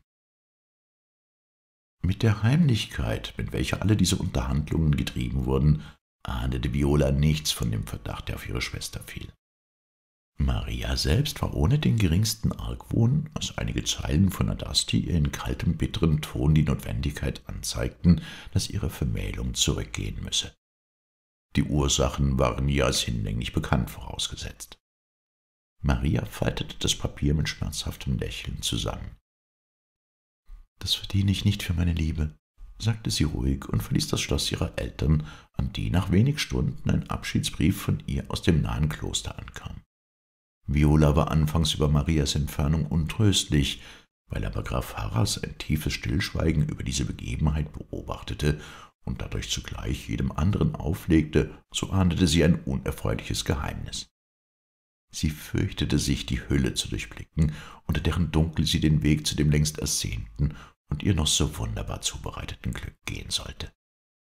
Mit der Heimlichkeit, mit welcher alle diese Unterhandlungen getrieben wurden, ahndete Viola nichts von dem Verdacht, der auf ihre Schwester fiel. Maria selbst war ohne den geringsten Argwohn, als einige Zeilen von Nadasti ihr in kaltem, bitteren Ton die Notwendigkeit anzeigten, dass ihre Vermählung zurückgehen müsse. Die Ursachen waren ihr als hinlänglich bekannt vorausgesetzt. Maria faltete das Papier mit schmerzhaftem Lächeln zusammen. »Das verdiene ich nicht für meine Liebe«, sagte sie ruhig und verließ das Schloss ihrer Eltern, an die nach wenig Stunden ein Abschiedsbrief von ihr aus dem nahen Kloster ankam. Viola war anfangs über Marias Entfernung untröstlich, weil aber Graf Harras ein tiefes Stillschweigen über diese Begebenheit beobachtete und dadurch zugleich jedem anderen auflegte, so ahndete sie ein unerfreuliches Geheimnis. Sie fürchtete sich, die Hülle zu durchblicken, unter deren Dunkel sie den Weg zu dem längst ersehnten und ihr noch so wunderbar zubereiteten Glück gehen sollte.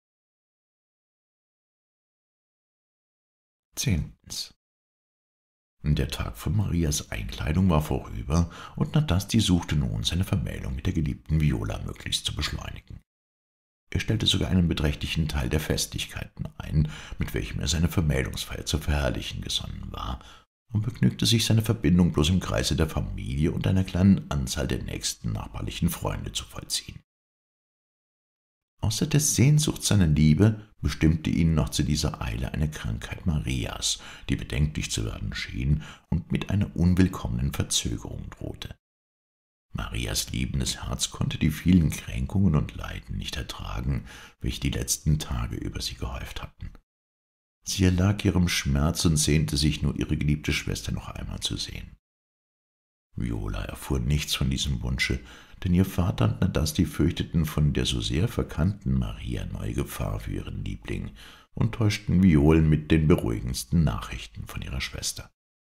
10. Der Tag von Marias Einkleidung war vorüber, und Nadasti suchte nun, seine Vermählung mit der geliebten Viola möglichst zu beschleunigen. Er stellte sogar einen beträchtlichen Teil der Festlichkeiten ein, mit welchem er seine Vermählungsfeier zu verherrlichen gesonnen war, und begnügte sich, seine Verbindung bloß im Kreise der Familie und einer kleinen Anzahl der nächsten nachbarlichen Freunde zu vollziehen. Außer der Sehnsucht seiner Liebe bestimmte ihn noch zu dieser Eile eine Krankheit Marias, die bedenklich zu werden schien und mit einer unwillkommenen Verzögerung drohte. Marias liebendes Herz konnte die vielen Kränkungen und Leiden nicht ertragen, welche die letzten Tage über sie gehäuft hatten. Sie erlag ihrem Schmerz und sehnte sich nur, ihre geliebte Schwester noch einmal zu sehen. Viola erfuhr nichts von diesem Wunsche, denn ihr Vater und Nadasti fürchteten von der so sehr verkannten Maria neue Gefahr für ihren Liebling und täuschten Violen mit den beruhigendsten Nachrichten von ihrer Schwester.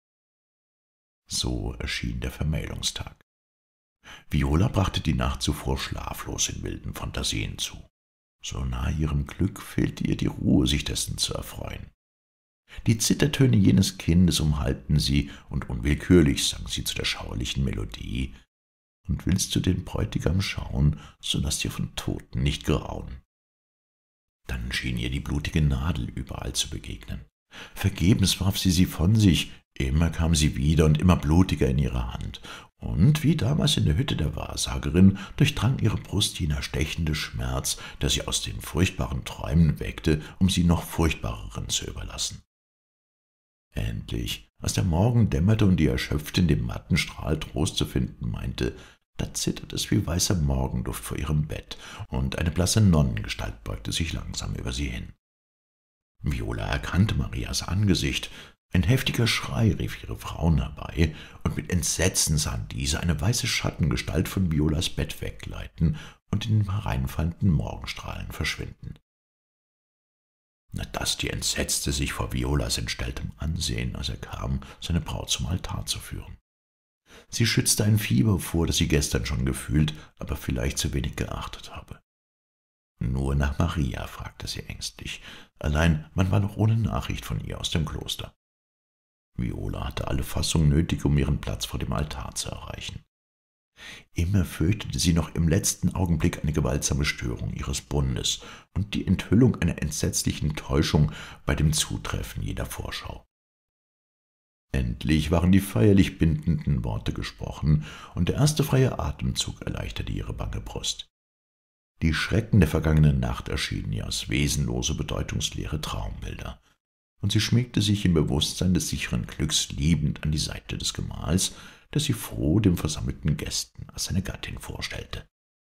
So erschien der Vermählungstag. Viola brachte die Nacht zuvor schlaflos in wilden Phantasien zu. So nahe ihrem Glück fehlte ihr die Ruhe, sich dessen zu erfreuen. Die Zittertöne jenes Kindes umhallten sie, und unwillkürlich sang sie zu der schauerlichen Melodie: »Und willst du den Bräutigam schauen, so lass dir von Toten nicht grauen.« Dann schien ihr die blutige Nadel überall zu begegnen. Vergebens warf sie von sich, immer kam sie wieder und immer blutiger in ihre Hand, und wie damals in der Hütte der Wahrsagerin durchdrang ihre Brust jener stechende Schmerz, der sie aus den furchtbaren Träumen weckte, um sie noch furchtbareren zu überlassen. Endlich, als der Morgen dämmerte und die Erschöpfte in dem matten Strahl Trost zu finden meinte, da zitterte es wie weißer Morgenduft vor ihrem Bett, und eine blasse Nonnengestalt beugte sich langsam über sie hin. Viola erkannte Marias Angesicht. Ein heftiger Schrei rief ihre Frauen herbei, und mit Entsetzen sahen diese eine weiße Schattengestalt von Violas Bett weggleiten und in den hereinfallenden Morgenstrahlen verschwinden. Nadasti entsetzte sich vor Violas entstelltem Ansehen, als er kam, seine Braut zum Altar zu führen. Sie schützte ein Fieber vor, das sie gestern schon gefühlt, aber vielleicht zu wenig geachtet habe. Nur nach Maria fragte sie ängstlich, allein man war noch ohne Nachricht von ihr aus dem Kloster. Viola hatte alle Fassung nötig, um ihren Platz vor dem Altar zu erreichen. Immer fürchtete sie noch im letzten Augenblick eine gewaltsame Störung ihres Bundes und die Enthüllung einer entsetzlichen Täuschung bei dem Zutreffen jeder Vorschau. Endlich waren die feierlich bindenden Worte gesprochen, und der erste freie Atemzug erleichterte ihre bange Brust. Die Schrecken der vergangenen Nacht erschienen ihr als wesenlose, bedeutungsleere Traumbilder. und sie schmiegte sich im Bewusstsein des sicheren Glücks liebend an die Seite des Gemahls, der sie froh den versammelten Gästen als seine Gattin vorstellte.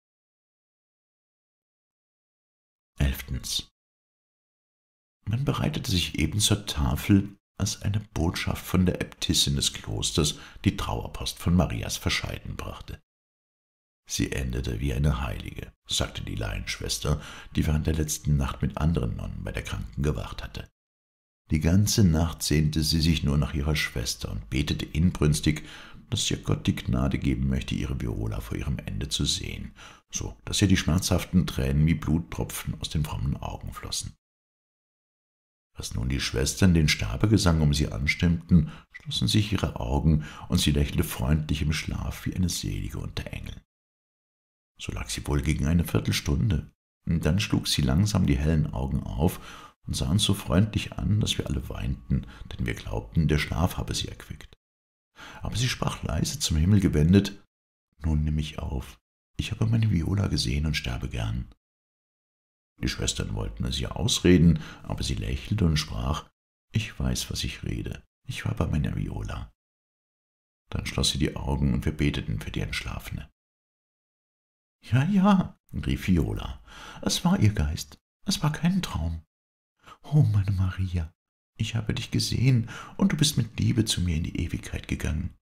11. Man bereitete sich eben zur Tafel, als eine Botschaft von der Äbtissin des Klosters die Trauerpost von Marias Verscheiden brachte. Sie endete wie eine Heilige, sagte die Laienschwester, die während der letzten Nacht mit anderen Nonnen bei der Kranken gewacht hatte. Die ganze Nacht sehnte sie sich nur nach ihrer Schwester und betete inbrünstig, dass ihr Gott die Gnade geben möchte, ihre Viola vor ihrem Ende zu sehen, so dass ihr die schmerzhaften Tränen wie Bluttropfen aus den frommen Augen flossen. Als nun die Schwestern den Sterbegesang um sie anstimmten, schlossen sich ihre Augen und sie lächelte freundlich im Schlaf wie eine Selige unter Engeln. So lag sie wohl gegen eine Viertelstunde, und dann schlug sie langsam die hellen Augen auf und sah uns so freundlich an, dass wir alle weinten, denn wir glaubten, der Schlaf habe sie erquickt. Aber sie sprach leise zum Himmel gewendet: »Nun nimm mich auf, ich habe meine Viola gesehen und sterbe gern.« Die Schwestern wollten es ihr ausreden, aber sie lächelte und sprach: »Ich weiß, was ich rede, ich war bei meiner Viola.« Dann schloss sie die Augen und wir beteten für die Entschlafene. »Ja, ja«, rief Viola, »es war ihr Geist, es war kein Traum. Oh, meine Maria, ich habe dich gesehen, und du bist mit Liebe zu mir in die Ewigkeit gegangen.«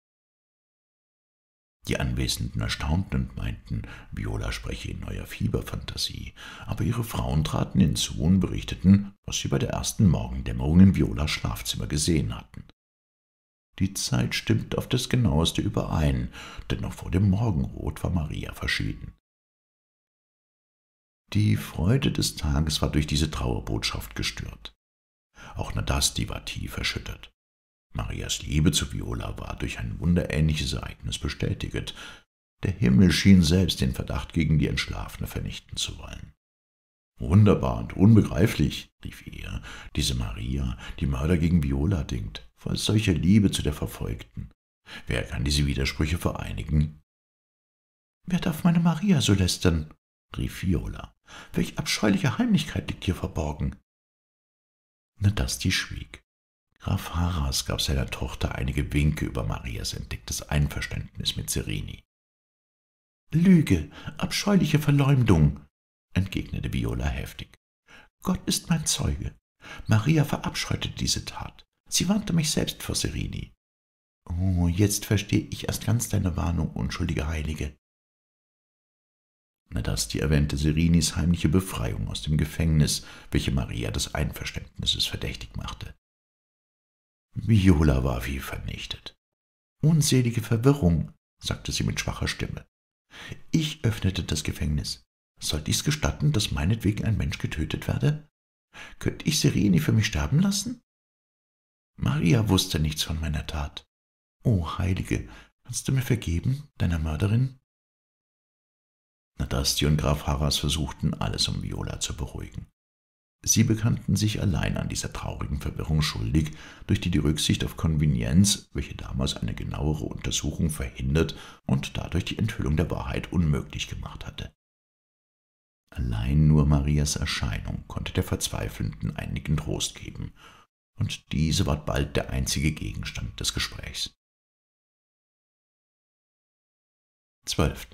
Die Anwesenden erstaunten und meinten, Viola spreche in neuer Fieberfantasie, aber ihre Frauen traten hinzu und berichteten, was sie bei der ersten Morgendämmerung in Violas Schlafzimmer gesehen hatten. Die Zeit stimmte auf das Genaueste überein, denn noch vor dem Morgenrot war Maria verschieden. Die Freude des Tages war durch diese Trauerbotschaft gestört. Auch Nadasti war tief erschüttert. Marias Liebe zu Viola war durch ein wunderähnliches Ereignis bestätigt. Der Himmel schien selbst den Verdacht gegen die Entschlafene vernichten zu wollen. »Wunderbar und unbegreiflich«, rief er, »diese Maria, die Mörder gegen Viola dingt, voll solcher Liebe zu der Verfolgten. Wer kann diese Widersprüche vereinigen?« »Wer darf meine Maria so lästern?« rief Viola. »Welch abscheuliche Heimlichkeit liegt hier verborgen?« Nadasti schwieg. Graf Harras gab seiner Tochter einige Winke über Marias entdecktes Einverständnis mit Serini. »Lüge, abscheuliche Verleumdung«, entgegnete Viola heftig. »Gott ist mein Zeuge. Maria verabscheute diese Tat. Sie warnte mich selbst vor Serini. Oh, jetzt verstehe ich erst ganz deine Warnung, unschuldige Heilige.« Nadasti erwähnte Serinis heimliche Befreiung aus dem Gefängnis, welche Maria des Einverständnisses verdächtig machte. Viola war wie vernichtet. »Unselige Verwirrung«, sagte sie mit schwacher Stimme. »Ich öffnete das Gefängnis. Sollte ich's gestatten, dass meinetwegen ein Mensch getötet werde? Könnte ich Serini für mich sterben lassen? Maria wusste nichts von meiner Tat. O Heilige, kannst du mir vergeben, deiner Mörderin?« Nadasti und Graf Harras versuchten alles, um Viola zu beruhigen. Sie bekannten sich allein an dieser traurigen Verwirrung schuldig, durch die Rücksicht auf Konvenienz, welche damals eine genauere Untersuchung verhindert und dadurch die Enthüllung der Wahrheit unmöglich gemacht hatte. Allein nur Marias Erscheinung konnte der Verzweifelnden einigen Trost geben, und diese ward bald der einzige Gegenstand des Gesprächs. 12.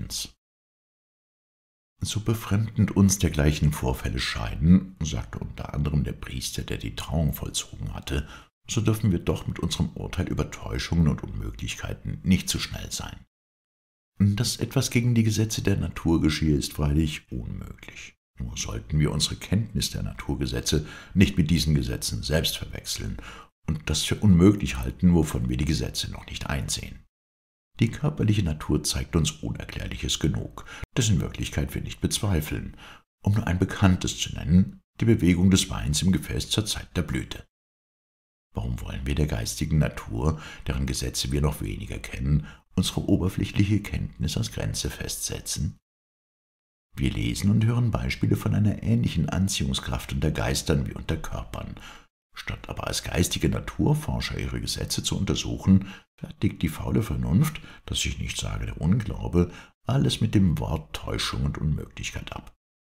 »So befremdend uns dergleichen Vorfälle scheiden«, sagte unter anderem der Priester, der die Trauung vollzogen hatte, »so dürfen wir doch mit unserem Urteil über Täuschungen und Unmöglichkeiten nicht zu schnell sein. Dass etwas gegen die Gesetze der Natur geschehe, ist freilich unmöglich. Nur sollten wir unsere Kenntnis der Naturgesetze nicht mit diesen Gesetzen selbst verwechseln und das für unmöglich halten, wovon wir die Gesetze noch nicht einsehen. Die körperliche Natur zeigt uns Unerklärliches genug, das in Wirklichkeit wir nicht bezweifeln, um nur ein Bekanntes zu nennen, die Bewegung des Weins im Gefäß zur Zeit der Blüte. Warum wollen wir der geistigen Natur, deren Gesetze wir noch weniger kennen, unsere oberflächliche Kenntnis als Grenze festsetzen? Wir lesen und hören Beispiele von einer ähnlichen Anziehungskraft unter Geistern wie unter Körpern. Statt aber als geistige Naturforscher ihre Gesetze zu untersuchen, fertigt die faule Vernunft, dass ich nicht sage der Unglaube, alles mit dem Wort Täuschung und Unmöglichkeit ab.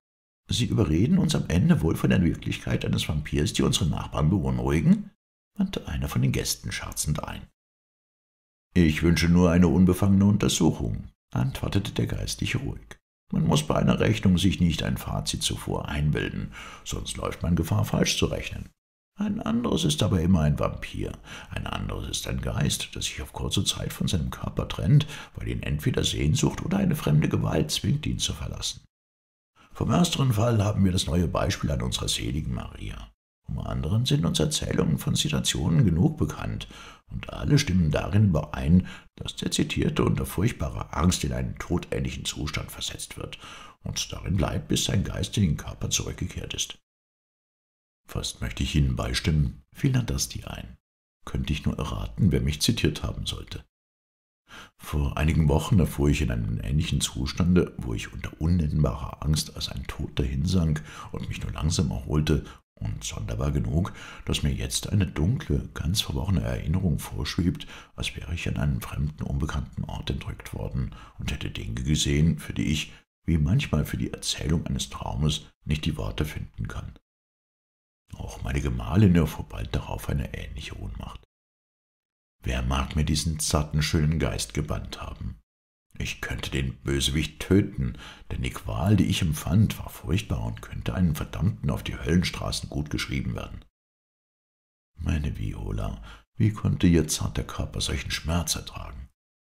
Sie überreden uns am Ende wohl von der Wirklichkeit eines Vampirs, die unsere Nachbarn beunruhigen?« wandte einer von den Gästen scherzend ein. »Ich wünsche nur eine unbefangene Untersuchung«, antwortete der Geistliche ruhig. »Man muss bei einer Rechnung sich nicht ein Fazit zuvor einbilden, sonst läuft man Gefahr, falsch zu rechnen. Ein anderes ist aber immer ein Vampir, ein anderes ist ein Geist, der sich auf kurze Zeit von seinem Körper trennt, weil ihn entweder Sehnsucht oder eine fremde Gewalt zwingt, ihn zu verlassen. Vom ersteren Fall haben wir das neue Beispiel an unserer seligen Maria. Vom anderen sind uns Erzählungen von Situationen genug bekannt, und alle stimmen darin überein, dass der Zitierte unter furchtbarer Angst in einen todähnlichen Zustand versetzt wird und darin bleibt, bis sein Geist in den Körper zurückgekehrt ist.« »Fast möchte ich Ihnen beistimmen«, fiel Nadasti ein. »Könnte ich nur erraten, wer mich zitiert haben sollte. Vor einigen Wochen erfuhr ich in einem ähnlichen Zustande, wo ich unter unnennbarer Angst als ein Tod dahinsank und mich nur langsam erholte, und sonderbar genug, dass mir jetzt eine dunkle, ganz verworrene Erinnerung vorschwebt, als wäre ich an einen fremden, unbekannten Ort entrückt worden und hätte Dinge gesehen, für die ich, wie manchmal für die Erzählung eines Traumes, nicht die Worte finden kann. Auch meine Gemahlin erfuhr bald darauf eine ähnliche Ohnmacht. Wer mag mir diesen zarten, schönen Geist gebannt haben? Ich könnte den Bösewicht töten, denn die Qual, die ich empfand, war furchtbar und könnte einem Verdammten auf die Höllenstraßen gut geschrieben werden. Meine Viola, wie konnte ihr zarter Körper solchen Schmerz ertragen?«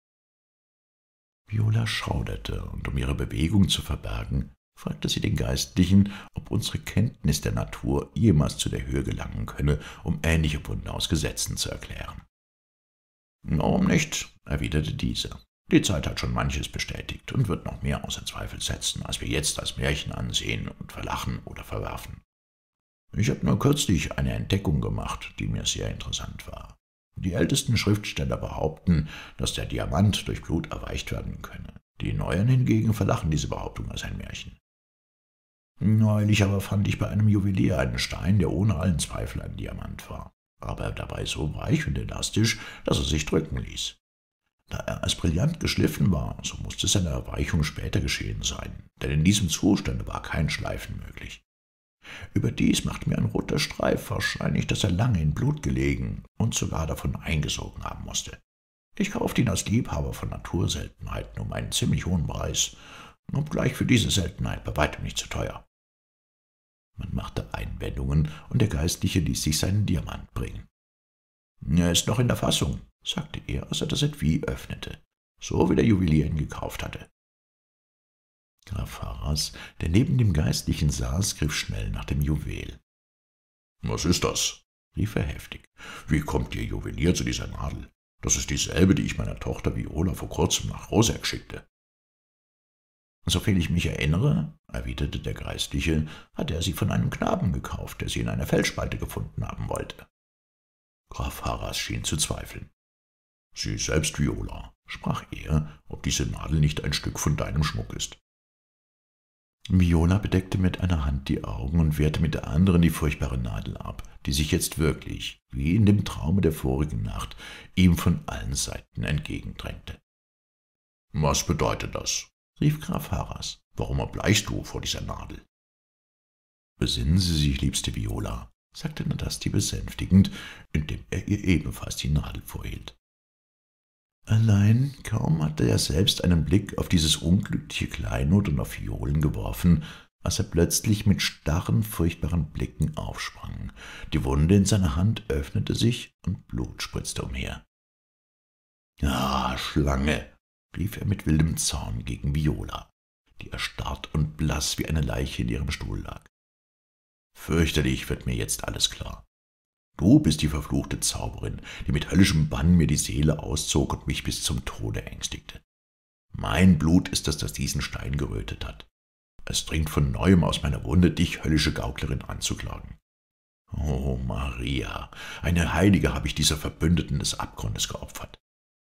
Viola schauderte, und um ihre Bewegung zu verbergen, fragte sie den Geistlichen, ob unsere Kenntnis der Natur jemals zu der Höhe gelangen könne, um ähnliche Wunder aus Gesetzen zu erklären. »Warum nicht?«, erwiderte dieser. »Die Zeit hat schon manches bestätigt und wird noch mehr außer Zweifel setzen, als wir jetzt als Märchen ansehen und verlachen oder verwerfen. Ich habe nur kürzlich eine Entdeckung gemacht, die mir sehr interessant war. Die ältesten Schriftsteller behaupten, dass der Diamant durch Blut erweicht werden könne. Die Neueren hingegen verlachen diese Behauptung als ein Märchen. Neulich aber fand ich bei einem Juwelier einen Stein, der ohne allen Zweifel ein Diamant war, aber dabei so weich und elastisch, dass er sich drücken ließ. Da er als Brillant geschliffen war, so musste seine Erweichung später geschehen sein, denn in diesem Zustande war kein Schleifen möglich. Überdies machte mir ein roter Streif wahrscheinlich, dass er lange in Blut gelegen und sogar davon eingesogen haben musste. Ich kaufte ihn als Liebhaber von Naturseltenheiten um einen ziemlich hohen Preis, obgleich für diese Seltenheit bei weitem nicht zu teuer. Man machte Einwendungen, und der Geistliche ließ sich seinen Diamant bringen. »Er ist noch in der Fassung«, sagte er, als er das Etui öffnete, »so wie der Juwelier ihn gekauft hatte.« Graf Harras, der neben dem Geistlichen saß, griff schnell nach dem Juwel. »Was ist das?« rief er heftig. »Wie kommt Ihr Juwelier zu dieser Nadel? Das ist dieselbe, die ich meiner Tochter Viola vor kurzem nach Roseck schickte.« »Soviel ich mich erinnere«, erwiderte der Geistliche, »hatte er sie von einem Knaben gekauft, der sie in einer Felsspalte gefunden haben wollte.« Graf Harras schien zu zweifeln. »Sieh selbst, Viola«, sprach er, »ob diese Nadel nicht ein Stück von deinem Schmuck ist.« Viola bedeckte mit einer Hand die Augen und wehrte mit der anderen die furchtbare Nadel ab, die sich jetzt wirklich, wie in dem Traume der vorigen Nacht, ihm von allen Seiten entgegendrängte. »Was bedeutet das?« rief Graf Harras. »Warum erbleichst du vor dieser Nadel?« »Besinnen Sie sich, liebste Viola«, sagte Nadasti besänftigend, indem er ihr ebenfalls die Nadel vorhielt. Allein kaum hatte er selbst einen Blick auf dieses unglückliche Kleinod und auf Violen geworfen, als er plötzlich mit starren, furchtbaren Blicken aufsprang. Die Wunde in seiner Hand öffnete sich und Blut spritzte umher. »Ah, Schlange«, rief er mit wildem Zorn gegen Viola, die erstarrt und blass wie eine Leiche in ihrem Stuhl lag. »Fürchterlich wird mir jetzt alles klar. Du bist die verfluchte Zauberin, die mit höllischem Bann mir die Seele auszog und mich bis zum Tode ängstigte. Mein Blut ist es, das diesen Stein gerötet hat. Es dringt von neuem aus meiner Wunde, dich, höllische Gauklerin, anzuklagen. Oh, Maria, eine Heilige habe ich dieser Verbündeten des Abgrundes geopfert.«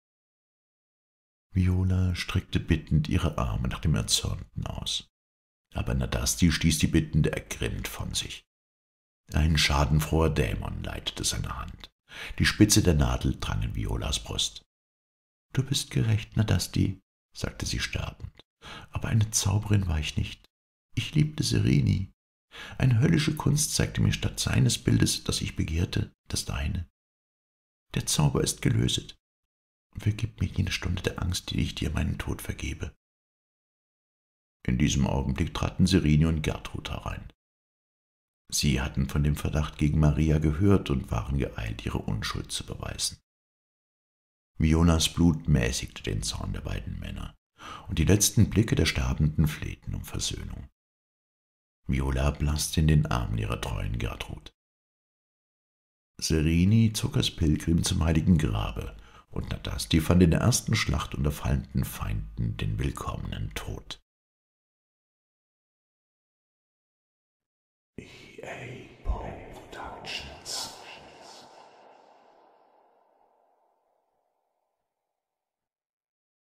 Viola streckte bittend ihre Arme nach dem Erzürnten aus. Aber Nadasti stieß die Bittende ergrimmt von sich. Ein schadenfroher Dämon leitete seine Hand. Die Spitze der Nadel drang in Violas Brust. »Du bist gerecht, Nadasti«, sagte sie sterbend, »aber eine Zauberin war ich nicht. Ich liebte Sereni. Eine höllische Kunst zeigte mir statt seines Bildes, das ich begehrte, das deine. Der Zauber ist gelöset. Vergib mir jene Stunde der Angst, die ich dir meinen Tod vergebe. In diesem Augenblick traten Sereni und Gertrud herein. Sie hatten von dem Verdacht gegen Maria gehört und waren geeilt, ihre Unschuld zu beweisen. Violas Blut mäßigte den Zorn der beiden Männer, und die letzten Blicke der Sterbenden flehten um Versöhnung. Viola blaßte in den Armen ihrer treuen Gertrud. Sereni zog als Pilgrim zum heiligen Grabe, und Nadasti fand in der ersten Schlacht unter fallenden Feinden den willkommenen Tod.